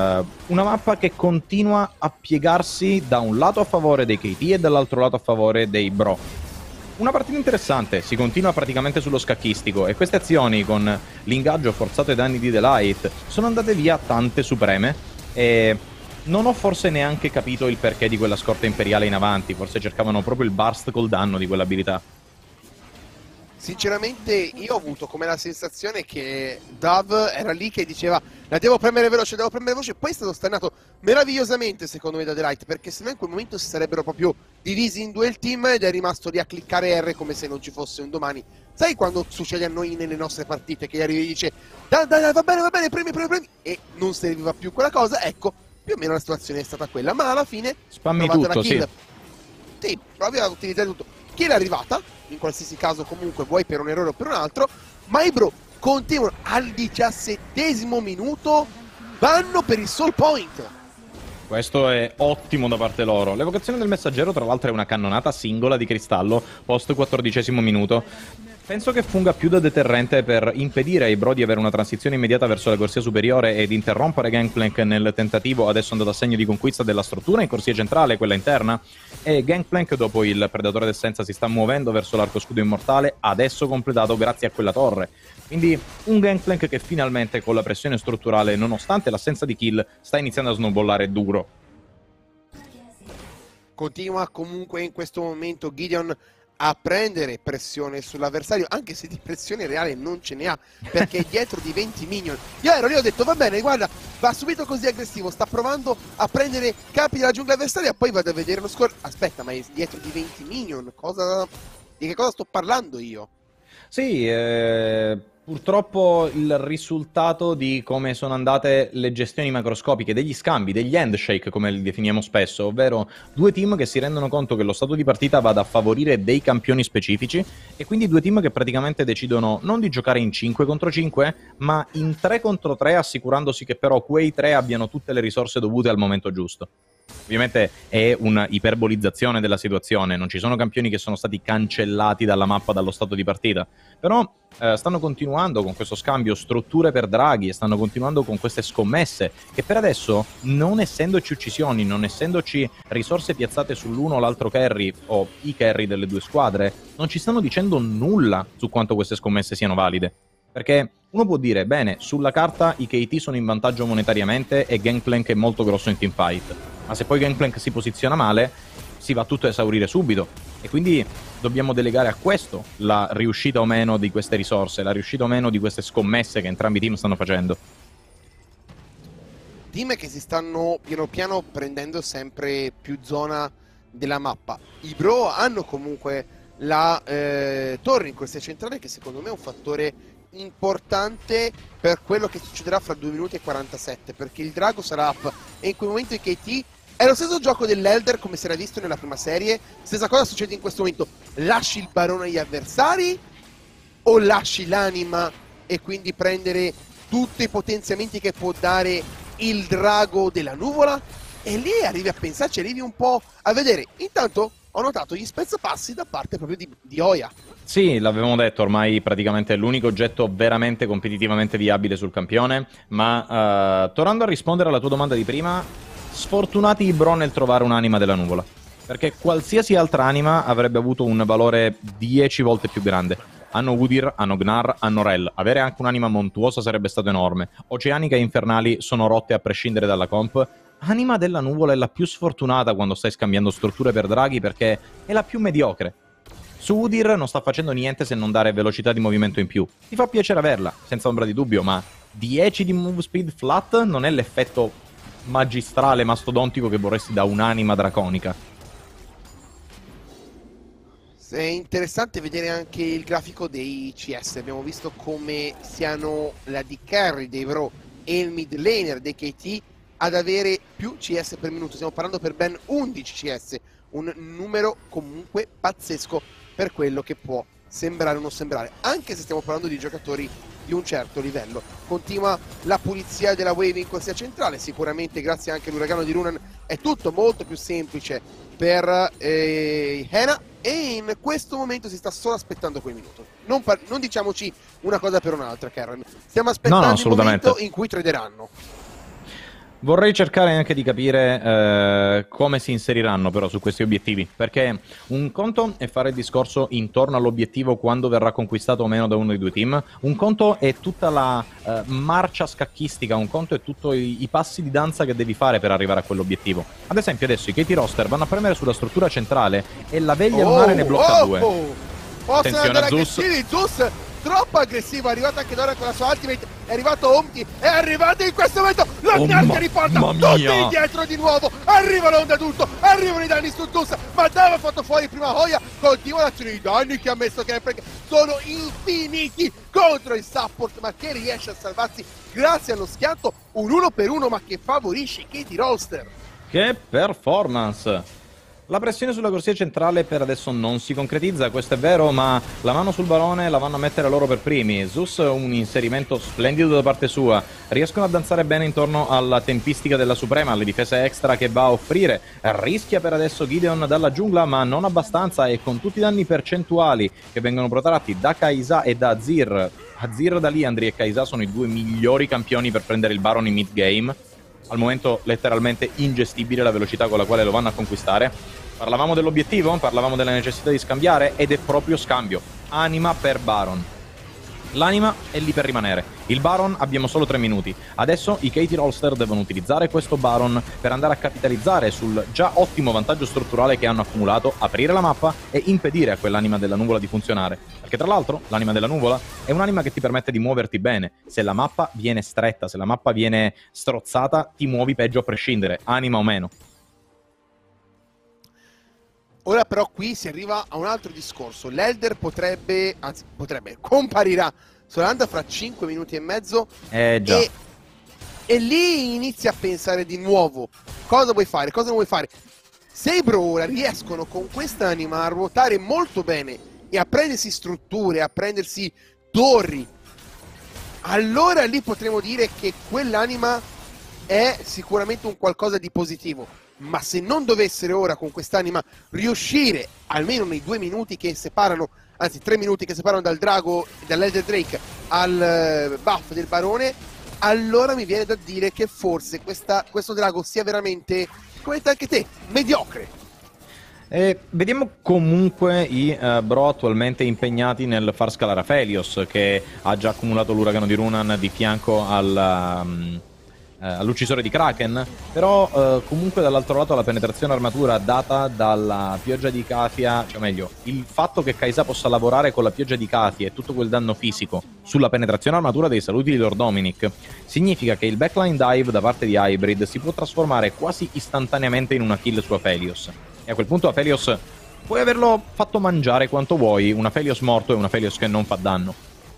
una mappa che continua a piegarsi da un lato a favore dei K T e dall'altro lato a favore dei Bro. Una partita interessante, si continua praticamente sullo scacchistico e queste azioni con l'ingaggio forzato ai danni di The Light sono andate via tante supreme e non ho forse neanche capito il perché di quella scorta imperiale in avanti, forse cercavano proprio il burst col danno di quell'abilità. Sinceramente io ho avuto come la sensazione che Dove era lì che diceva la devo premere veloce, devo premere veloce, poi è stato stannato meravigliosamente secondo me da The Light, perché sennò in quel momento si sarebbero proprio divisi in due il team ed è rimasto lì a cliccare R come se non ci fosse un domani. Sai quando succede a noi nelle nostre partite che gli arrivi e dice dai dai dai va bene va bene premi premi premi e non serviva più quella cosa? Ecco, più o meno la situazione è stata quella, ma alla fine spammi tutto, sì. Sì, provi a utilizzare tutto. Kill è arrivata, in qualsiasi caso comunque vuoi per un errore o per un altro, ma i bro continuano al diciassettesimo minuto, vanno per il soul point. Questo è ottimo da parte loro. L'evocazione del messaggero tra l'altro è una cannonata singola di cristallo post quattordicesimo minuto. Penso che funga più da deterrente per impedire ai bro di avere una transizione immediata verso la corsia superiore ed interrompere Gangplank nel tentativo, adesso andato a segno di conquista della struttura in corsia centrale, quella interna, e Gangplank dopo il Predatore d'Essenza si sta muovendo verso l'arco scudo immortale, adesso completato grazie a quella torre. Quindi un Gangplank che finalmente con la pressione strutturale, nonostante l'assenza di kill, sta iniziando a snowballare duro. Continua comunque in questo momento Gideon a prendere pressione sull'avversario, anche se di pressione reale non ce ne ha, perché è dietro di venti minion. Io ero lì, ho detto va bene, guarda, va subito così aggressivo, sta provando a prendere capi della giungla avversaria, poi vado a vedere lo score. Aspetta, ma è dietro di venti minion, cosa... di che cosa sto parlando io? Sì, eh, purtroppo il risultato di come sono andate le gestioni macroscopiche degli scambi, degli handshake come li definiamo spesso, ovvero due team che si rendono conto che lo stato di partita vada a favorire dei campioni specifici e quindi due team che praticamente decidono non di giocare in cinque contro cinque ma in tre contro tre, assicurandosi che però quei tre abbiano tutte le risorse dovute al momento giusto. Ovviamente è una iperbolizzazione della situazione, non ci sono campioni che sono stati cancellati dalla mappa dallo stato di partita, però eh, stanno continuando con questo scambio strutture per draghi e stanno continuando con queste scommesse che per adesso, non essendoci uccisioni, non essendoci risorse piazzate sull'uno o l'altro carry o i carry delle due squadre, non ci stanno dicendo nulla su quanto queste scommesse siano valide. Perché uno può dire, bene, sulla carta i K T sono in vantaggio monetariamente e Gangplank è molto grosso in teamfight, ma se poi Gangplank si posiziona male, si va tutto a esaurire subito. E quindi dobbiamo delegare a questo la riuscita o meno di queste risorse, la riuscita o meno di queste scommesse che entrambi i team stanno facendo. Team che si stanno piano piano prendendo sempre più zona della mappa. I bro hanno comunque la eh, torre in corsia centrale, che secondo me è un fattore importante per quello che succederà fra due minuti e quarantasette, perché il drago sarà up e in quel momento i K T è lo stesso gioco dell'Elder come si era visto nella prima serie. Stessa cosa succede in questo momento: lasci il barone agli avversari o lasci l'anima e quindi prendere tutti i potenziamenti che può dare il drago della nuvola? E lì arrivi a pensarci, arrivi un po' a vedere. Intanto ho notato gli spezzapassi da parte proprio di, di Oya. Sì, l'avevamo detto, ormai praticamente è l'unico oggetto veramente competitivamente viabile sul campione, ma uh, tornando a rispondere alla tua domanda di prima, sfortunati i bro nel trovare un'anima della nuvola, perché qualsiasi altra anima avrebbe avuto un valore dieci volte più grande. Hanno Udyr, hanno Gnar, hanno Rell, avere anche un'anima montuosa sarebbe stato enorme. Oceanica e Infernali sono rotte a prescindere dalla comp. Anima della nuvola è la più sfortunata quando stai scambiando strutture per draghi perché è la più mediocre. Su Udyr non sta facendo niente se non dare velocità di movimento in più. Ti fa piacere averla, senza ombra di dubbio, ma dieci di move speed flat non è l'effetto magistrale, mastodontico che vorresti da un'anima draconica. È interessante vedere anche il grafico dei C S. Abbiamo visto come siano la D carry dei bro e il mid laner dei K T ad avere più C S per minuto. Stiamo parlando per ben undici C S, un numero comunque pazzesco per quello che può sembrare o non sembrare, anche se stiamo parlando di giocatori di un certo livello. Continua la pulizia della wave in corsia centrale, sicuramente grazie anche all'uragano di Runan è tutto molto più semplice per eh, Hena, e in questo momento si sta solo aspettando quel minuto. Non, non diciamoci una cosa per un'altra, Karen, stiamo aspettando no, no, il momento in cui traderanno. Vorrei cercare anche di capire eh, come si inseriranno però su questi obiettivi, perché un conto è fare il discorso intorno all'obiettivo quando verrà conquistato o meno da uno dei due team, un conto è tutta la eh, marcia scacchistica, un conto è tutti i, i passi di danza che devi fare per arrivare a quell'obiettivo. Ad esempio adesso i Katie Roster vanno a premere sulla struttura centrale e la veglia oh, lunare ne blocca oh, due. Oh. Possono Attenzione andare a Zeus. aggressivi, Zeus troppo aggressivo, è arrivato anche Dora con la sua ultimate, è arrivato Omti, è arrivato in questo momento, la Oh, Gnarca ma- riporta mamma tutti mia. indietro di nuovo, arriva l'onda d'urto, arrivano i danni su Zeus, ma Dava ha fatto fuori prima Hoya, continua l'azione di danni che ha messo Campbell, sono infiniti contro il support, ma che riesce a salvarsi grazie allo schianto, un uno per uno ma che favorisce Katie Roster. Che performance! La pressione sulla corsia centrale per adesso non si concretizza, questo è vero, ma la mano sul barone la vanno a mettere loro per primi. Zeus un inserimento splendido da parte sua, riescono a danzare bene intorno alla tempistica della Suprema, alle difese extra che va a offrire. Rischia per adesso Gideon dalla giungla, ma non abbastanza, e con tutti i danni percentuali che vengono protratti da Kai'Sa e da Azir. Azir da Liandry e Kai'Sa sono i due migliori campioni per prendere il Baron in mid game. Al momento letteralmente ingestibile la velocità con la quale lo vanno a conquistare. Parlavamo dell'obiettivo, parlavamo della necessità di scambiare, ed è proprio scambio. Anima per Baron. L'anima è lì per rimanere. Il Baron abbiamo solo tre minuti. Adesso i Katie Roster devono utilizzare questo Baron per andare a capitalizzare sul già ottimo vantaggio strutturale che hanno accumulato, aprire la mappa e impedire a quell'anima della nuvola di funzionare. Perché tra l'altro l'anima della nuvola è un'anima che ti permette di muoverti bene. Se la mappa viene stretta, se la mappa viene strozzata, ti muovi peggio a prescindere, anima o meno. Ora però qui si arriva a un altro discorso. L'Elder potrebbe, anzi potrebbe, comparirà soltanto fra cinque minuti e mezzo. Eh già. E, e lì inizia a pensare di nuovo. Cosa vuoi fare? Cosa non vuoi fare? Se i Bro ora riescono con questa anima a ruotare molto bene e a prendersi strutture, a prendersi torri, allora lì potremo dire che quell'anima è sicuramente un qualcosa di positivo. Ma se non dovessero ora con quest'anima riuscire, almeno nei due minuti che separano, anzi tre minuti che separano dal drago, dall'Elder Drake al buff del barone, allora mi viene da dire che forse questa, questo drago sia veramente, come hai detto anche te, mediocre. E vediamo comunque i uh, Bro attualmente impegnati nel far scalare Aphelios, che ha già accumulato l'uragano di Runan di fianco al... Um... all'uccisore di Kraken, però eh, comunque dall'altro lato la penetrazione armatura data dalla pioggia di Katia, cioè meglio, il fatto che Kai'Sa possa lavorare con la pioggia di Katia e tutto quel danno fisico sulla penetrazione armatura dei saluti di Lord Dominic, significa che il backline dive da parte di Hybrid si può trasformare quasi istantaneamente in una kill su Aphelios, e a quel punto Aphelios puoi averlo fatto mangiare quanto vuoi, un Aphelios morto è un Aphelios che non fa danno.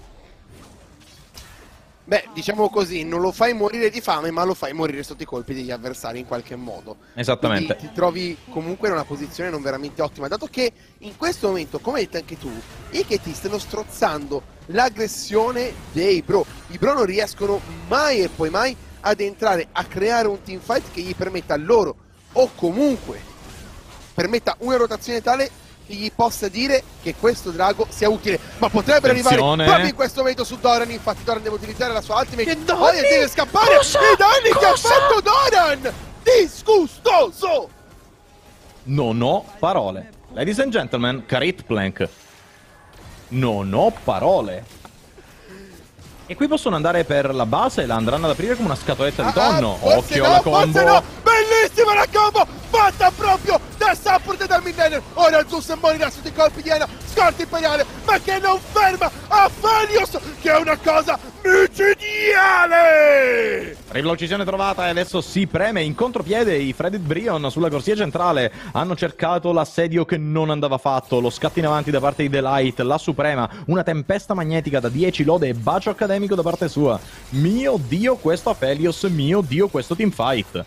Beh, diciamo così, non lo fai morire di fame, ma lo fai morire sotto i colpi degli avversari in qualche modo. Esattamente. Quindi ti trovi comunque in una posizione non veramente ottima, dato che in questo momento, come hai detto anche tu, i che ti stanno strozzando l'aggressione dei Bro. I Bro non riescono mai e poi mai ad entrare a creare un teamfight che gli permetta loro, o comunque permetta una rotazione tale che gli possa dire che questo drago sia utile, ma potrebbero Attenzione. arrivare proprio in questo momento su Doran. Infatti Doran deve utilizzare la sua ultimate, Che danni! poi deve scappare. Cosa? I danni Cosa? che ha fatto Doran, disgustoso. Non ho parole. Ladies and gentlemen, Carit Plank. Non ho parole. E qui possono andare per la base, la andranno ad aprire come una scatoletta di tonno. Ah, Occhio no, alla combo. no. Bellissima la combo, fatta proprio da support e dal midlaner. Ora Zeus morirà sotto i colpi di Ana, scorta imperiale, ma che non ferma Aphelios, che è una cosa micidiale. Arriva l'uccisione trovata e adesso si preme in contropiede i Fredit Brion sulla corsia centrale. Hanno cercato l'assedio che non andava fatto, lo scatto in avanti da parte di Delight, la Suprema, una tempesta magnetica da dieci lode e bacio accademico da parte sua. Mio Dio questo Aphelios, mio Dio questo teamfight.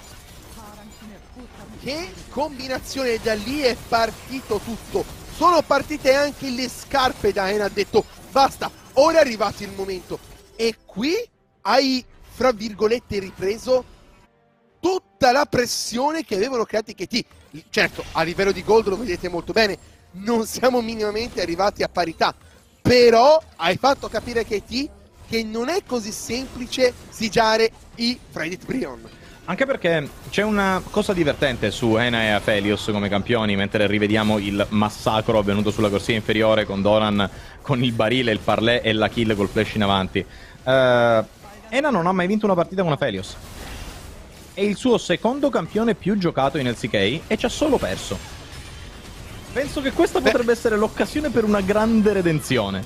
Che combinazione, da lì è partito tutto. Sono partite anche le scarpe da Ana, ha detto basta, ora è arrivato il momento. E qui hai, fra virgolette, ripreso tutta la pressione che avevano creati K T. Certo, a livello di gold lo vedete molto bene, non siamo minimamente arrivati a parità, però hai fatto capire a K T che non è così semplice sigiare i Fredit Brion. Anche perché c'è una cosa divertente su Hena e Aphelios come campioni, mentre rivediamo il massacro avvenuto sulla corsia inferiore con Doran con il barile, il parlé e la kill col flash in avanti. Uh, Hena non ha mai vinto una partita con Aphelios. È il suo secondo campione più giocato in L C K e ci ha solo perso. Penso che questa Beh. potrebbe essere l'occasione per una grande redenzione.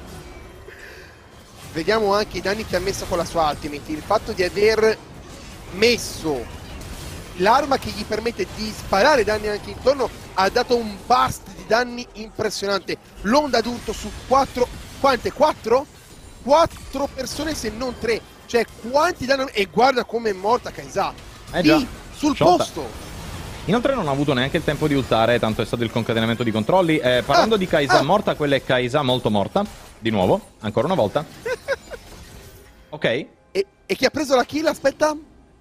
Vediamo anche i danni che ha messo con la sua ultimate. Il fatto di aver messo l'arma che gli permette di sparare danni anche intorno ha dato un burst di danni impressionante. L'onda d'urto su quattro, quante? quattro? quattro persone se non tre, cioè quanti danni, e guarda come è morta Kai'Sa, eh lì, già, sul sciolta. posto. Inoltre non ha avuto neanche il tempo di ultare, tanto è stato il concatenamento di controlli. eh, parlando ah, di Kai'Sa ah. morta, quella è Kai'Sa molto morta, di nuovo, ancora una volta. Ok. E, e chi ha preso la kill, aspetta?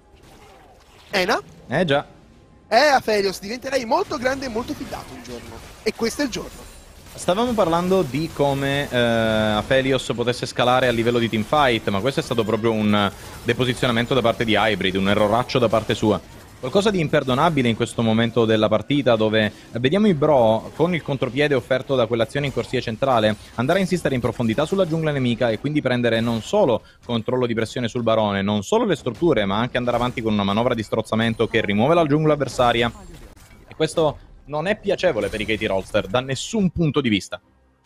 Hena? Eh già. Eh, Aphelios, diventerai molto grande e molto fidato un giorno. E questo è il giorno. Stavamo parlando di come eh, Aphelios potesse scalare a livello di teamfight, ma questo è stato proprio un deposizionamento da parte di Hybrid, un erroraccio da parte sua. Qualcosa di imperdonabile in questo momento della partita, dove vediamo i Bro, con il contropiede offerto da quell'azione in corsia centrale, andare a insistere in profondità sulla giungla nemica e quindi prendere non solo controllo di pressione sul barone, non solo le strutture, ma anche andare avanti con una manovra di strozzamento che rimuove la giungla avversaria. E questo non è piacevole per i Katie Rolster da nessun punto di vista.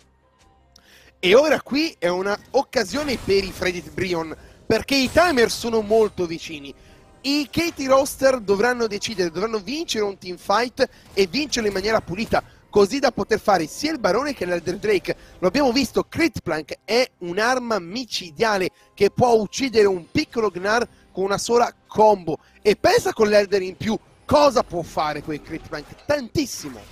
E ora qui è una occasione per i Fredit Brion, perché i timer sono molto vicini. I Katie Roster dovranno decidere, dovranno vincere un teamfight e vincerlo in maniera pulita, così da poter fare sia il barone che l'Elder Drake. Lo abbiamo visto, Critplank è un'arma micidiale che può uccidere un piccolo Gnar con una sola combo. E pensa con l'Elder in più, cosa può fare quel Critplank? Tantissimo!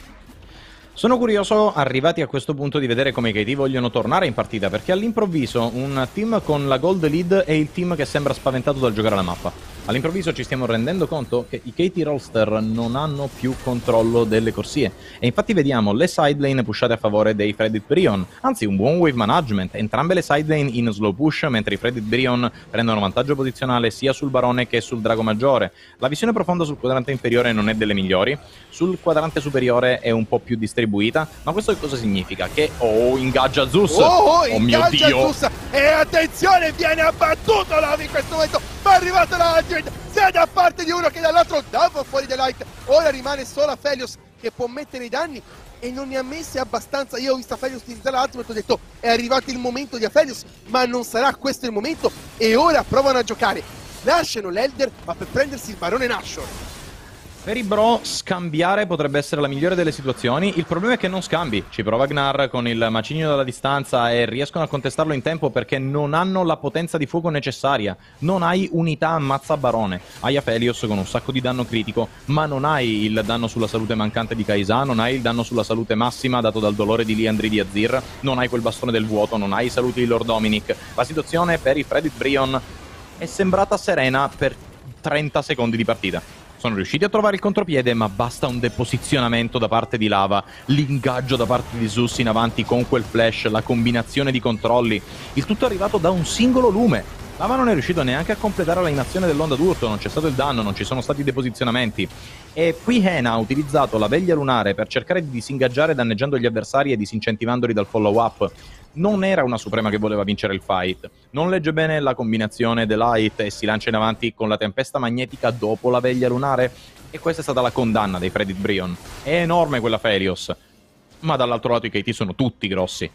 Sono curioso, arrivati a questo punto, di vedere come i K T vogliono tornare in partita, perché all'improvviso un team con la gold lead è il team che sembra spaventato dal giocare la mappa. All'improvviso ci stiamo rendendo conto che i K T Rolster non hanno più controllo delle corsie. E infatti vediamo le side lane pushate a favore dei Fredit Brion, anzi un buon wave management, entrambe le side lane in slow push, mentre i Fredit Brion prendono vantaggio posizionale sia sul barone che sul drago maggiore. La visione profonda sul quadrante inferiore non è delle migliori, sul quadrante superiore è un po' più distribuita, ma questo che cosa significa? Che oh, ingaggia Zeus! Oh, oh, oh mio Dio! Zeus. E attenzione, viene abbattuto Love in questo momento, ma è arrivato la sia da parte di uno che dall'altro, Davo fuori da Light. Ora rimane solo Aphelios che può mettere i danni e non ne ha messi abbastanza. Io ho visto Aphelios utilizzare l'altro e ho detto è arrivato il momento di Aphelios, ma non sarà questo il momento. E ora provano a giocare, lasciano l'Elder ma per prendersi il barone Nashor. Per i Bro scambiare potrebbe essere la migliore delle situazioni, il problema è che non scambi. Ci prova Gnar con il macigno dalla distanza e riescono a contestarlo in tempo perché non hanno la potenza di fuoco necessaria. Non hai unità ammazza barone. Hai Aphelios con un sacco di danno critico, ma non hai il danno sulla salute mancante di Kai'Sa, non hai il danno sulla salute massima dato dal dolore di Liandry di Azir, non hai quel bastone del vuoto, non hai i saluti di Lord Dominic. La situazione per i Fredit Brion è sembrata serena per trenta secondi di partita. Sono riusciti a trovare il contropiede, ma basta un deposizionamento da parte di Lava, l'ingaggio da parte di Zeus in avanti con quel flash, la combinazione di controlli, il tutto arrivato da un singolo lume. Lava non è riuscito neanche a completare l'animazione dell'onda d'urto, non c'è stato il danno, non ci sono stati deposizionamenti. E qui Hena ha utilizzato la veglia lunare per cercare di disingaggiare danneggiando gli avversari e disincentivandoli dal follow up. Non era una Suprema che voleva vincere il fight, non legge bene la combinazione dell'Light e si lancia in avanti con la tempesta magnetica dopo la veglia lunare, e questa è stata la condanna dei Fredit Brion. È enorme quella Aphelios, ma dall'altro lato i K T sono tutti grossi.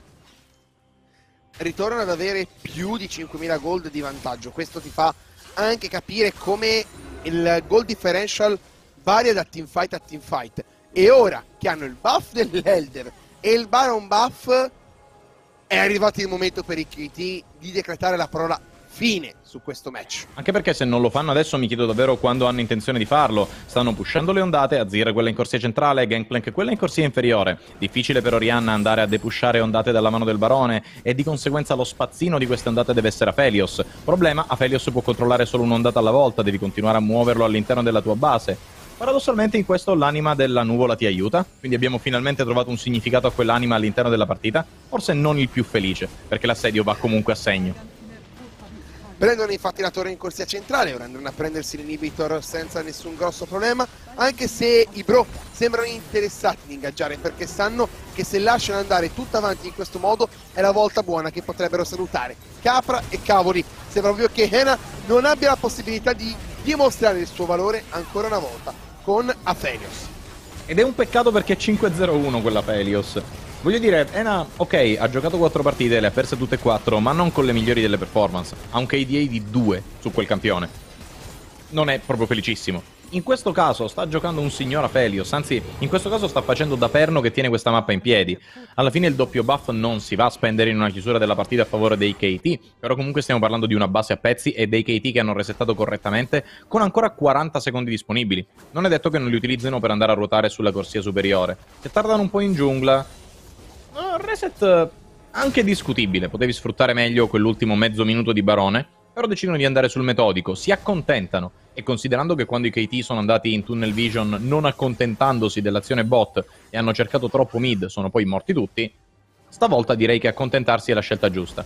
Ritornano ad avere più di cinquemila gold di vantaggio, questo ti fa anche capire come il gold differential varia da teamfight a teamfight. E ora che hanno il buff dell'Elder e il Baron buff, è arrivato il momento per i K T di decretare la parola fine su questo match. Anche perché se non lo fanno adesso mi chiedo davvero quando hanno intenzione di farlo. Stanno pushando le ondate, Azir quella in corsia centrale, Gangplank quella in corsia inferiore. Difficile per Orianna andare a depushare ondate dalla mano del barone e di conseguenza lo spazzino di queste ondate deve essere Aphelios. Problema, Aphelios può controllare solo un'ondata alla volta, devi continuare a muoverlo all'interno della tua base. Paradossalmente in questo l'anima della nuvola ti aiuta, quindi abbiamo finalmente trovato un significato a quell'anima all'interno della partita, forse non il più felice, perché l'assedio va comunque a segno. Prendono infatti la torre in corsia centrale, ora andranno a prendersi l'inhibitor senza nessun grosso problema, anche se i bro sembrano interessati di ingaggiare, perché sanno che se lasciano andare tutto avanti in questo modo è la volta buona che potrebbero salutare capra e cavoli. Sembra proprio che Hena non abbia la possibilità di dimostrare il suo valore ancora una volta con Aphelios. Ed è un peccato perché è cinque zero uno quella Aphelios. Voglio dire, Hena, ok, ha giocato quattro partite, le ha perse tutte e quattro, ma non con le migliori delle performance. Ha un K D A di due su quel campione. Non è proprio felicissimo. In questo caso sta giocando un signor Aphelios, anzi, in questo caso sta facendo da perno che tiene questa mappa in piedi. Alla fine il doppio buff non si va a spendere in una chiusura della partita a favore dei K T, però comunque stiamo parlando di una base a pezzi e dei K T che hanno resettato correttamente con ancora quaranta secondi disponibili. Non è detto che non li utilizzino per andare a ruotare sulla corsia superiore. Se tardano un po' in giungla... Uh, reset anche discutibile, potevi sfruttare meglio quell'ultimo mezzo minuto di Barone, però decidono di andare sul metodico, si accontentano, e considerando che quando i K T sono andati in tunnel vision non accontentandosi dell'azione bot e hanno cercato troppo mid, sono poi morti tutti, stavolta direi che accontentarsi è la scelta giusta.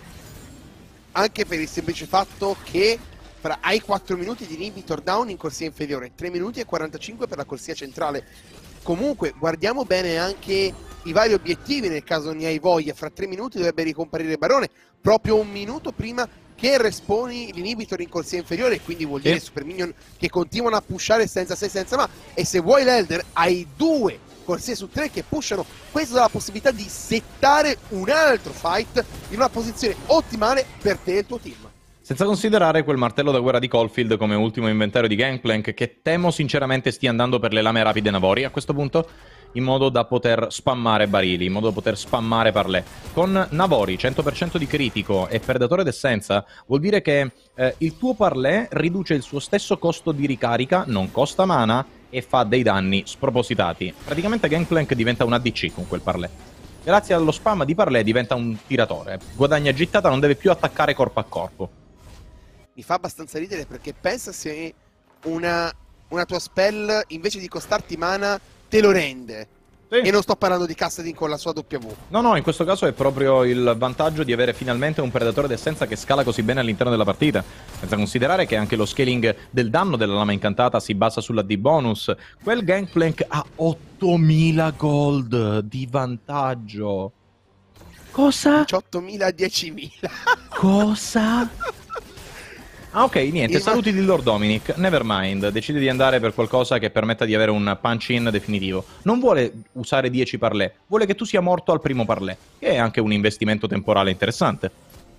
Anche per il semplice fatto che fra, hai quattro minuti di inhibitor down in corsia inferiore, tre minuti e quarantacinque per la corsia centrale. Comunque guardiamo bene anche i vari obiettivi nel caso ne hai voglia. Fra tre minuti dovrebbe ricomparire Barone, proprio un minuto prima che responi l'inhibitor in corsia inferiore, quindi vuol dire sì. Super Minion che continuano a pushare senza se senza ma, e se vuoi l'Elder hai due corsie su tre che pushano. Questo dà la possibilità di settare un altro fight in una posizione ottimale per te e il tuo team. Senza considerare quel martello da guerra di Caulfield come ultimo inventario di Gangplank, che temo sinceramente stia andando per le lame rapide Navori a questo punto, in modo da poter spammare barili, in modo da poter spammare parlé. Con Navori cento per cento di critico e Predatore d'essenza vuol dire che eh, il tuo parlé riduce il suo stesso costo di ricarica, non costa mana e fa dei danni spropositati. Praticamente Gangplank diventa un A D C con quel parlé. Grazie allo spam di parlé diventa un tiratore, guadagna gittata, non deve più attaccare corpo a corpo. Mi fa abbastanza ridere perché pensa se una, una tua spell invece di costarti mana te lo rende. Sì. E non sto parlando di Kassadin con la sua W. No, no, in questo caso è proprio il vantaggio di avere finalmente un Predatore d'essenza che scala così bene all'interno della partita. Senza considerare che anche lo scaling del danno della lama incantata si basa sulla D bonus. Quel Gangplank ha ottomila gold di vantaggio. Cosa? diciottomila a diecimila. Cosa? Ah, ok, niente, Il saluti di Lord Dominic, nevermind, decide di andare per qualcosa che permetta di avere un punch-in definitivo. Non vuole usare dieci parlé, vuole che tu sia morto al primo parlé, che è anche un investimento temporale interessante.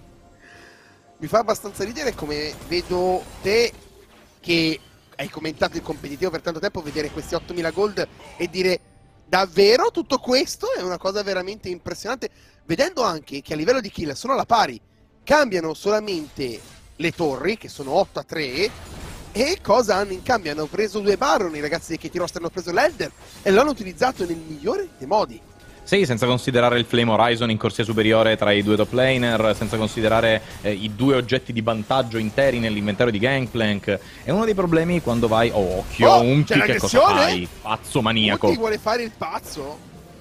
Mi fa abbastanza ridere come vedo te, che hai commentato il competitivo per tanto tempo, vedere questi ottomila gold e dire davvero tutto questo è una cosa veramente impressionante, vedendo anche che a livello di kill sono alla pari, cambiano solamente le torri, che sono otto a tre, e cosa hanno in cambio? Hanno preso due Baron, i ragazzi che ti roster hanno preso l'Elder e l'hanno utilizzato nel migliore dei modi. Sì, senza considerare il Flame Horizon in corsia superiore tra i due top laner, senza considerare eh, i due oggetti di vantaggio interi nell'inventario di Gangplank. È uno dei problemi quando vai... Oh, occhio, oh, Unti, che cosa fai? Pazzo maniaco. Unti vuole fare il pazzo?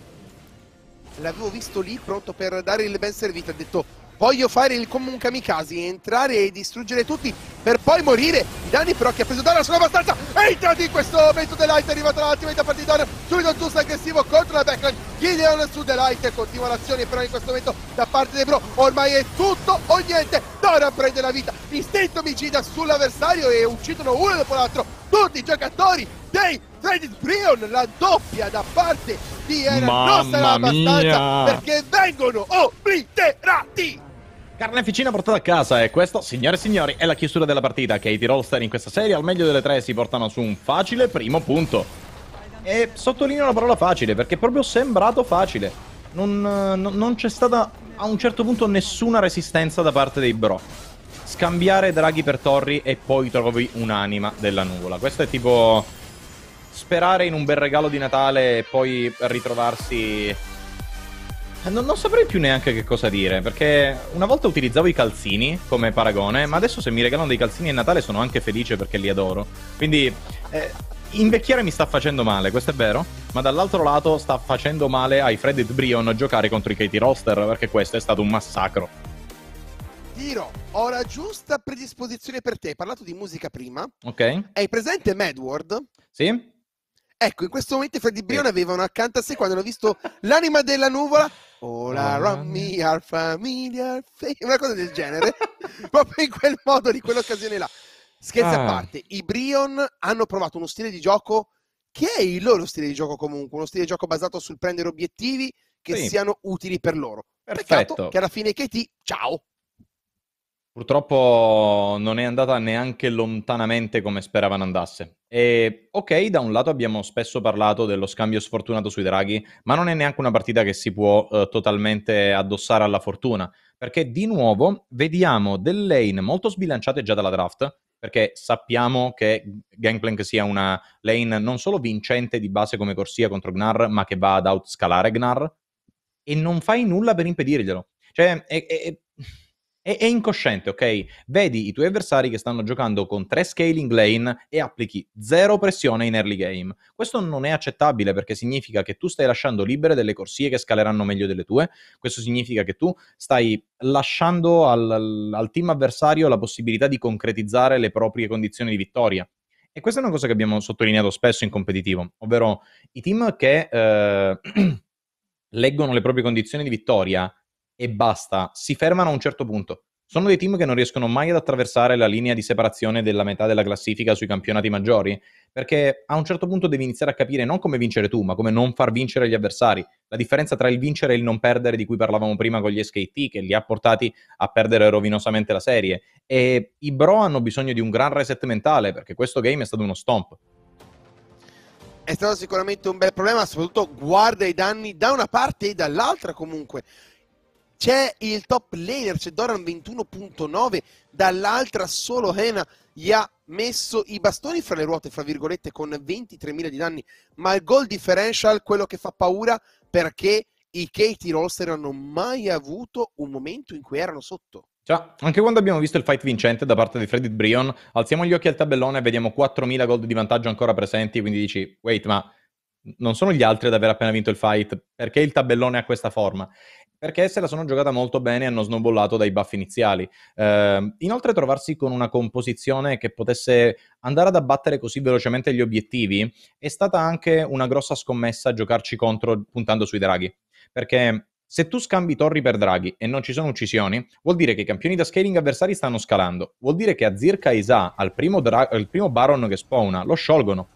L'avevo visto lì pronto per dare il ben servito, ha detto... Voglio fare il come un kamikaze, entrare e distruggere tutti per poi morire. I danni però che ha preso Dara sono abbastanza. È entrato in questo momento Delight, è arrivata l'ultimate partita. Subito un tuss aggressivo contro la backline. Gideon su Delight, continua l'azione però in questo momento da parte dei bro. Ormai è tutto o niente. Dara prende la vita, istinto omicida sull'avversario e uccidono uno dopo l'altro tutti i giocatori dei Fredit Brion. La doppia da parte di Hena non sarà abbastanza mia. perché vengono obliterati. Carneficina portata a casa e questo, signore e signori, è la chiusura della partita. Katie Rolster in questa serie al meglio delle tre si portano su un facile primo punto. E sottolineo la parola facile perché è proprio sembrato facile. Non, non, non c'è stata a un certo punto nessuna resistenza da parte dei bro. Scambiare draghi per torri e poi trovi un'anima della nuvola. Questo è tipo sperare in un bel regalo di Natale e poi ritrovarsi... Non, non saprei più neanche che cosa dire, perché una volta utilizzavo i calzini come paragone, ma adesso se mi regalano dei calzini a Natale sono anche felice perché li adoro. Quindi eh, invecchiare mi sta facendo male, questo è vero, ma dall'altro lato sta facendo male ai Fredit Brion giocare contro i Katie Roster, perché questo è stato un massacro. Ti dirò, ho la giusta predisposizione per te. Hai parlato di musica prima. Ok. Hai presente Mad World? Sì? Ecco, in questo momento i Freddy Brion Sì. avevano accanto a sé, quando hanno visto l'anima della nuvola, All around me are familiar face, una cosa del genere, proprio in quel modo, di quell'occasione là. Scherzi Ah. a parte, i Brion hanno provato uno stile di gioco che è il loro stile di gioco comunque, uno stile di gioco basato sul prendere obiettivi che Sì. siano utili per loro. Perfetto. Peccato che alla fine K T, ciao! Purtroppo non è andata neanche lontanamente come speravano andasse. E ok, da un lato abbiamo spesso parlato dello scambio sfortunato sui draghi, ma non è neanche una partita che si può eh, totalmente addossare alla fortuna, perché di nuovo vediamo delle lane molto sbilanciate già dalla draft, perché sappiamo che Gangplank sia una lane non solo vincente di base come corsia contro Gnar, ma che va ad outscalare Gnar, e non fai nulla per impedirglielo. Cioè, è, è, è, è incosciente, ok? Vedi i tuoi avversari che stanno giocando con tre scaling lane e applichi zero pressione in early game. Questo non è accettabile, perché significa che tu stai lasciando libere delle corsie che scaleranno meglio delle tue. Questo significa che tu stai lasciando al, al team avversario la possibilità di concretizzare le proprie condizioni di vittoria. E questa è una cosa che abbiamo sottolineato spesso in competitivo, ovvero i team che eh, leggono le proprie condizioni di vittoria e basta, si fermano a un certo punto. Sono dei team che non riescono mai ad attraversare la linea di separazione della metà della classifica sui campionati maggiori, perché a un certo punto devi iniziare a capire non come vincere tu, ma come non far vincere gli avversari. La differenza tra il vincere e il non perdere, di cui parlavamo prima con gli S K T, che li ha portati a perdere rovinosamente la serie. E i Bro hanno bisogno di un gran reset mentale, perché questo game è stato uno stomp. È stato sicuramente un bel problema, soprattutto guarda i danni da una parte e dall'altra comunque. C'è il top laner, c'è Doran ventuno punto nove, dall'altra solo Hena gli ha messo i bastoni fra le ruote, fra virgolette, con ventitremila di danni, ma il goal differential, quello che fa paura, perché i K T Roster non hanno mai avuto un momento in cui erano sotto. Già, anche quando abbiamo visto il fight vincente da parte di Freddy Brion, alziamo gli occhi al tabellone e vediamo quattromila gold di vantaggio ancora presenti, quindi dici, wait, ma non sono gli altri ad aver appena vinto il fight? Perché il tabellone ha questa forma? Perché se la sono giocata molto bene e hanno snowballato dai buff iniziali. Eh, inoltre trovarsi con una composizione che potesse andare ad abbattere così velocemente gli obiettivi è stata anche una grossa scommessa giocarci contro puntando sui draghi. Perché se tu scambi torri per draghi e non ci sono uccisioni, vuol dire che i campioni da scaling avversari stanno scalando. Vuol dire che Azir Kai'Sa, al primo, dra- al primo Baron che spawna, lo sciolgono.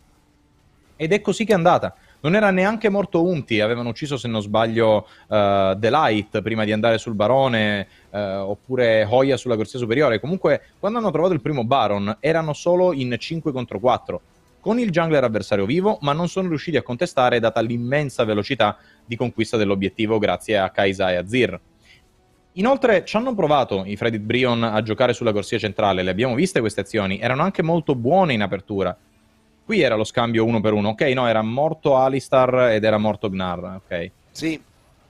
Ed è così che è andata. Non era neanche morto Unti, avevano ucciso, se non sbaglio, uh, The Light prima di andare sul Barone, uh, oppure Hoya sulla corsia superiore. Comunque, quando hanno trovato il primo Baron, erano solo in cinque contro quattro, con il jungler avversario vivo, ma non sono riusciti a contestare, data l'immensa velocità di conquista dell'obiettivo grazie a Kai'Sa e Azir. Inoltre ci hanno provato i Freddy Brion a giocare sulla corsia centrale, le abbiamo viste queste azioni, erano anche molto buone in apertura. Qui era lo scambio uno per uno, ok? No, era morto Alistar ed era morto Gnar, ok? Sì.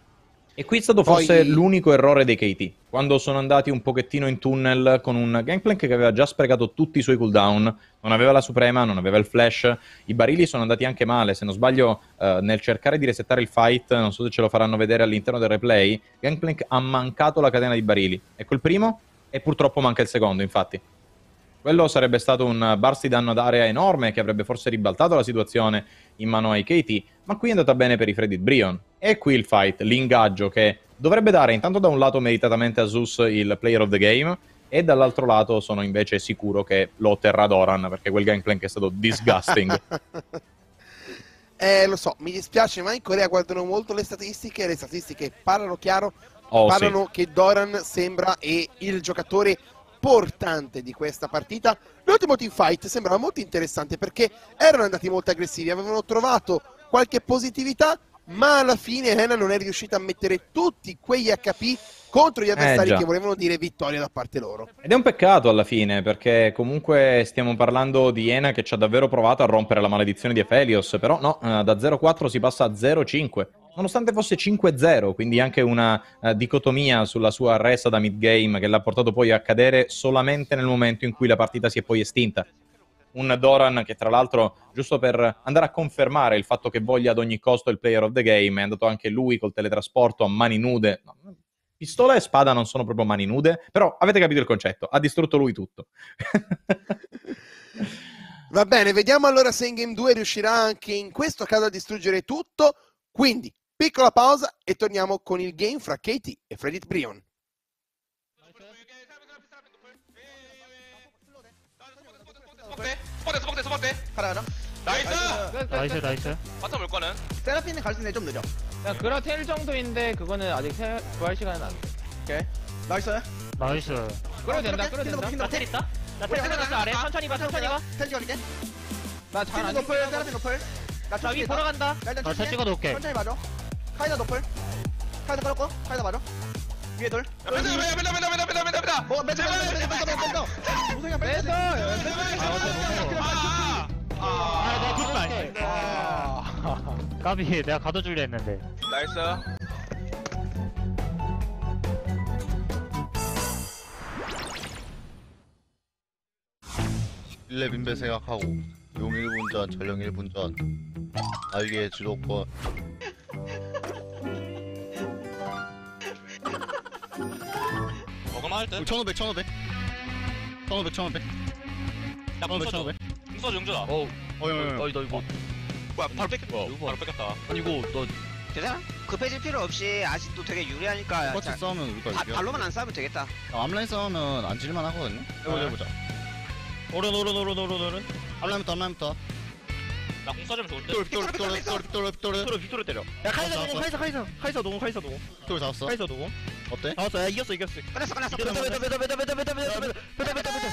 E qui è stato Poi... forse l'unico errore dei K T, quando sono andati un pochettino in tunnel con un Gangplank che aveva già sprecato tutti i suoi cooldown, non aveva la Suprema, non aveva il flash, i barili sono andati anche male, se non sbaglio eh, nel cercare di resettare il fight, non so se ce lo faranno vedere all'interno del replay, Gangplank ha mancato la catena di barili, ecco il primo e purtroppo manca il secondo, infatti. Quello sarebbe stato un burst di danno d'area enorme che avrebbe forse ribaltato la situazione in mano ai K T, ma qui è andata bene per i Freddy Brion. E qui il fight, l'ingaggio che dovrebbe dare intanto da un lato meritatamente a Zeus il player of the game, e dall'altro lato sono invece sicuro che lo otterrà Doran, perché quel gangplank è stato disgusting. eh, lo so, mi dispiace, ma in Corea guardano molto le statistiche, e le statistiche parlano chiaro, oh, parlano sì. che Doran sembra e il giocatore portante di questa partita. L'ultimo teamfight sembrava molto interessante perché erano andati molto aggressivi, avevano trovato qualche positività, ma alla fine Hena non è riuscita a mettere tutti quegli H P contro gli avversari eh, che volevano dire vittoria da parte loro. Ed è un peccato alla fine, perché comunque stiamo parlando di Hena che ci ha davvero provato a rompere la maledizione di Aphelios, però no, da zero quattro si passa a zero cinque. Nonostante fosse cinque zero, quindi anche una uh, dicotomia sulla sua resa da mid-game che l'ha portato poi a cadere solamente nel momento in cui la partita si è poi estinta. Un Doran che tra l'altro, giusto per andare a confermare il fatto che voglia ad ogni costo il player of the game, è andato anche lui col teletrasporto a mani nude. pistola e spada non sono proprio mani nude, però avete capito il concetto, ha distrutto lui tutto. Va bene, vediamo allora se in Game due riuscirà anche in questo caso a distruggere tutto. Quindi, piccola pausa e torniamo con il game fra K T e Fredit Brion. 스포트 스포트 스포트 가라 나이스 나이스 나이스. 바텀 올 거는 세라핀은 갈 수 있는데 좀 느려. 야 그라텔 정도인데 그거는 아직 세, 구할 시간은 안 돼. 오케이 나이스. 나이스. 끌어도 된다 끌어도 된다. 라텔 있다. 라텔 끌어놨어 아래 천천히 봐 천천히 봐. 텔 찍어줄게. 나잘 세라핀 안 노플 끌어. 세라핀 노플. 나 자 위 위 보러 간다. 나 일단 나 천천히 텔 찍어놓을게. 천천히 봐줘. 카이사 노플. 카이사 끌었고 카이사 봐줘. 위에 돌. 야 뺀다 뺀다 뺀다 뺀다 뺀다 뺀다 뺀다 뺀다 뭐 뺀다 뺀다 뺀다 뺀다 뺀다. 무생이야 뺀다. 아나 죽다. 아. 까비 내가 가둬줄려 했는데. 나이스 일레 빈배 생각하고 용 일 분 전, 전령 일 분 전 나에게 주도권 먹을만 할듯 천오백 천오백 천오백 천오백 야 천오백 천오백 궁서줘 용준아 어우 어이 아니 나 이거 뭐야 바로 뺏겼어 바로 뺏겼다 아니 이거 너 괜찮아? 급해질 필요 없이 아직도 되게 유리하니까 똑같이 자, 싸우면 우리가 바, 이겨 발로만 안 싸우면 되겠다. 아, 앞라인 싸우면 안 질만 하거든요? 해보자 해보자 오른 오른 오른 오른 오른 앞라인부터 앞라인부터 나 궁서주면 좋을 듯 빅토르 빅토르 빅토르 빅토르 빅토르 빅토르 빅토르 빅토르 때려 야 카이사 잡았어. 노공 카이사 카이사 카이사 노공 카이사 노공 빅토르 잡았어 카이사 노공 어때? 잡았어 야 이겼어 이겼어 끝났어 끝났어. 베타 베타 베타 베타 베타 베타 베타 베타 베타 베타 베타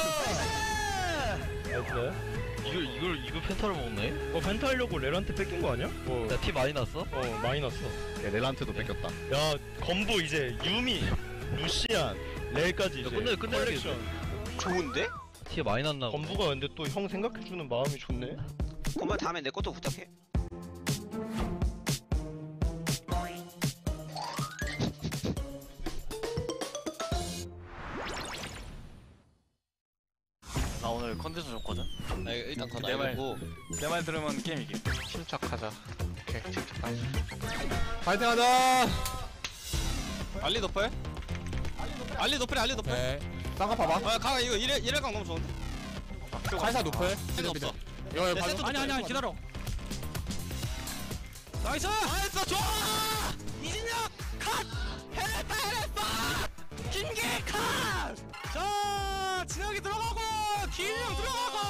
나이스 이걸 이걸 이걸 펜타를 먹네? 어 펜타 하려고 레란테 뺏긴 거 아니야? 어. 야피 많이 났어? 어 많이 났어 야, 렐란트도 뺏겼다 야 건보 이제 유미 루시안 레일까지 이제 끝내- 끝내야지, 컬렉션 좋은데? 티 많이 났나? 건보가 근데 또 형 생각해주는 마음이 좋네 그러면 다음에 내 것도 부탁해. 나 오늘 컨디션 좋거든? 나 이거 일단 더 나가고 내 말 들으면 게임 이겨 침착하자 오케이 침착하자 파이팅하자 알리 도플? 알리 도플이 알리 도플? 네 쌍가 봐봐 아 가 이거 일회 일회강 너무 좋은데? 카이사 노플? 필요 없어 이거 이거 아니 아니 아니 기다려 나이스! 나이스 좋아! 이진혁 컷! 해냈다 해냈다! 김기 컷! 자 진혁이 들어가고 기인형 들어가고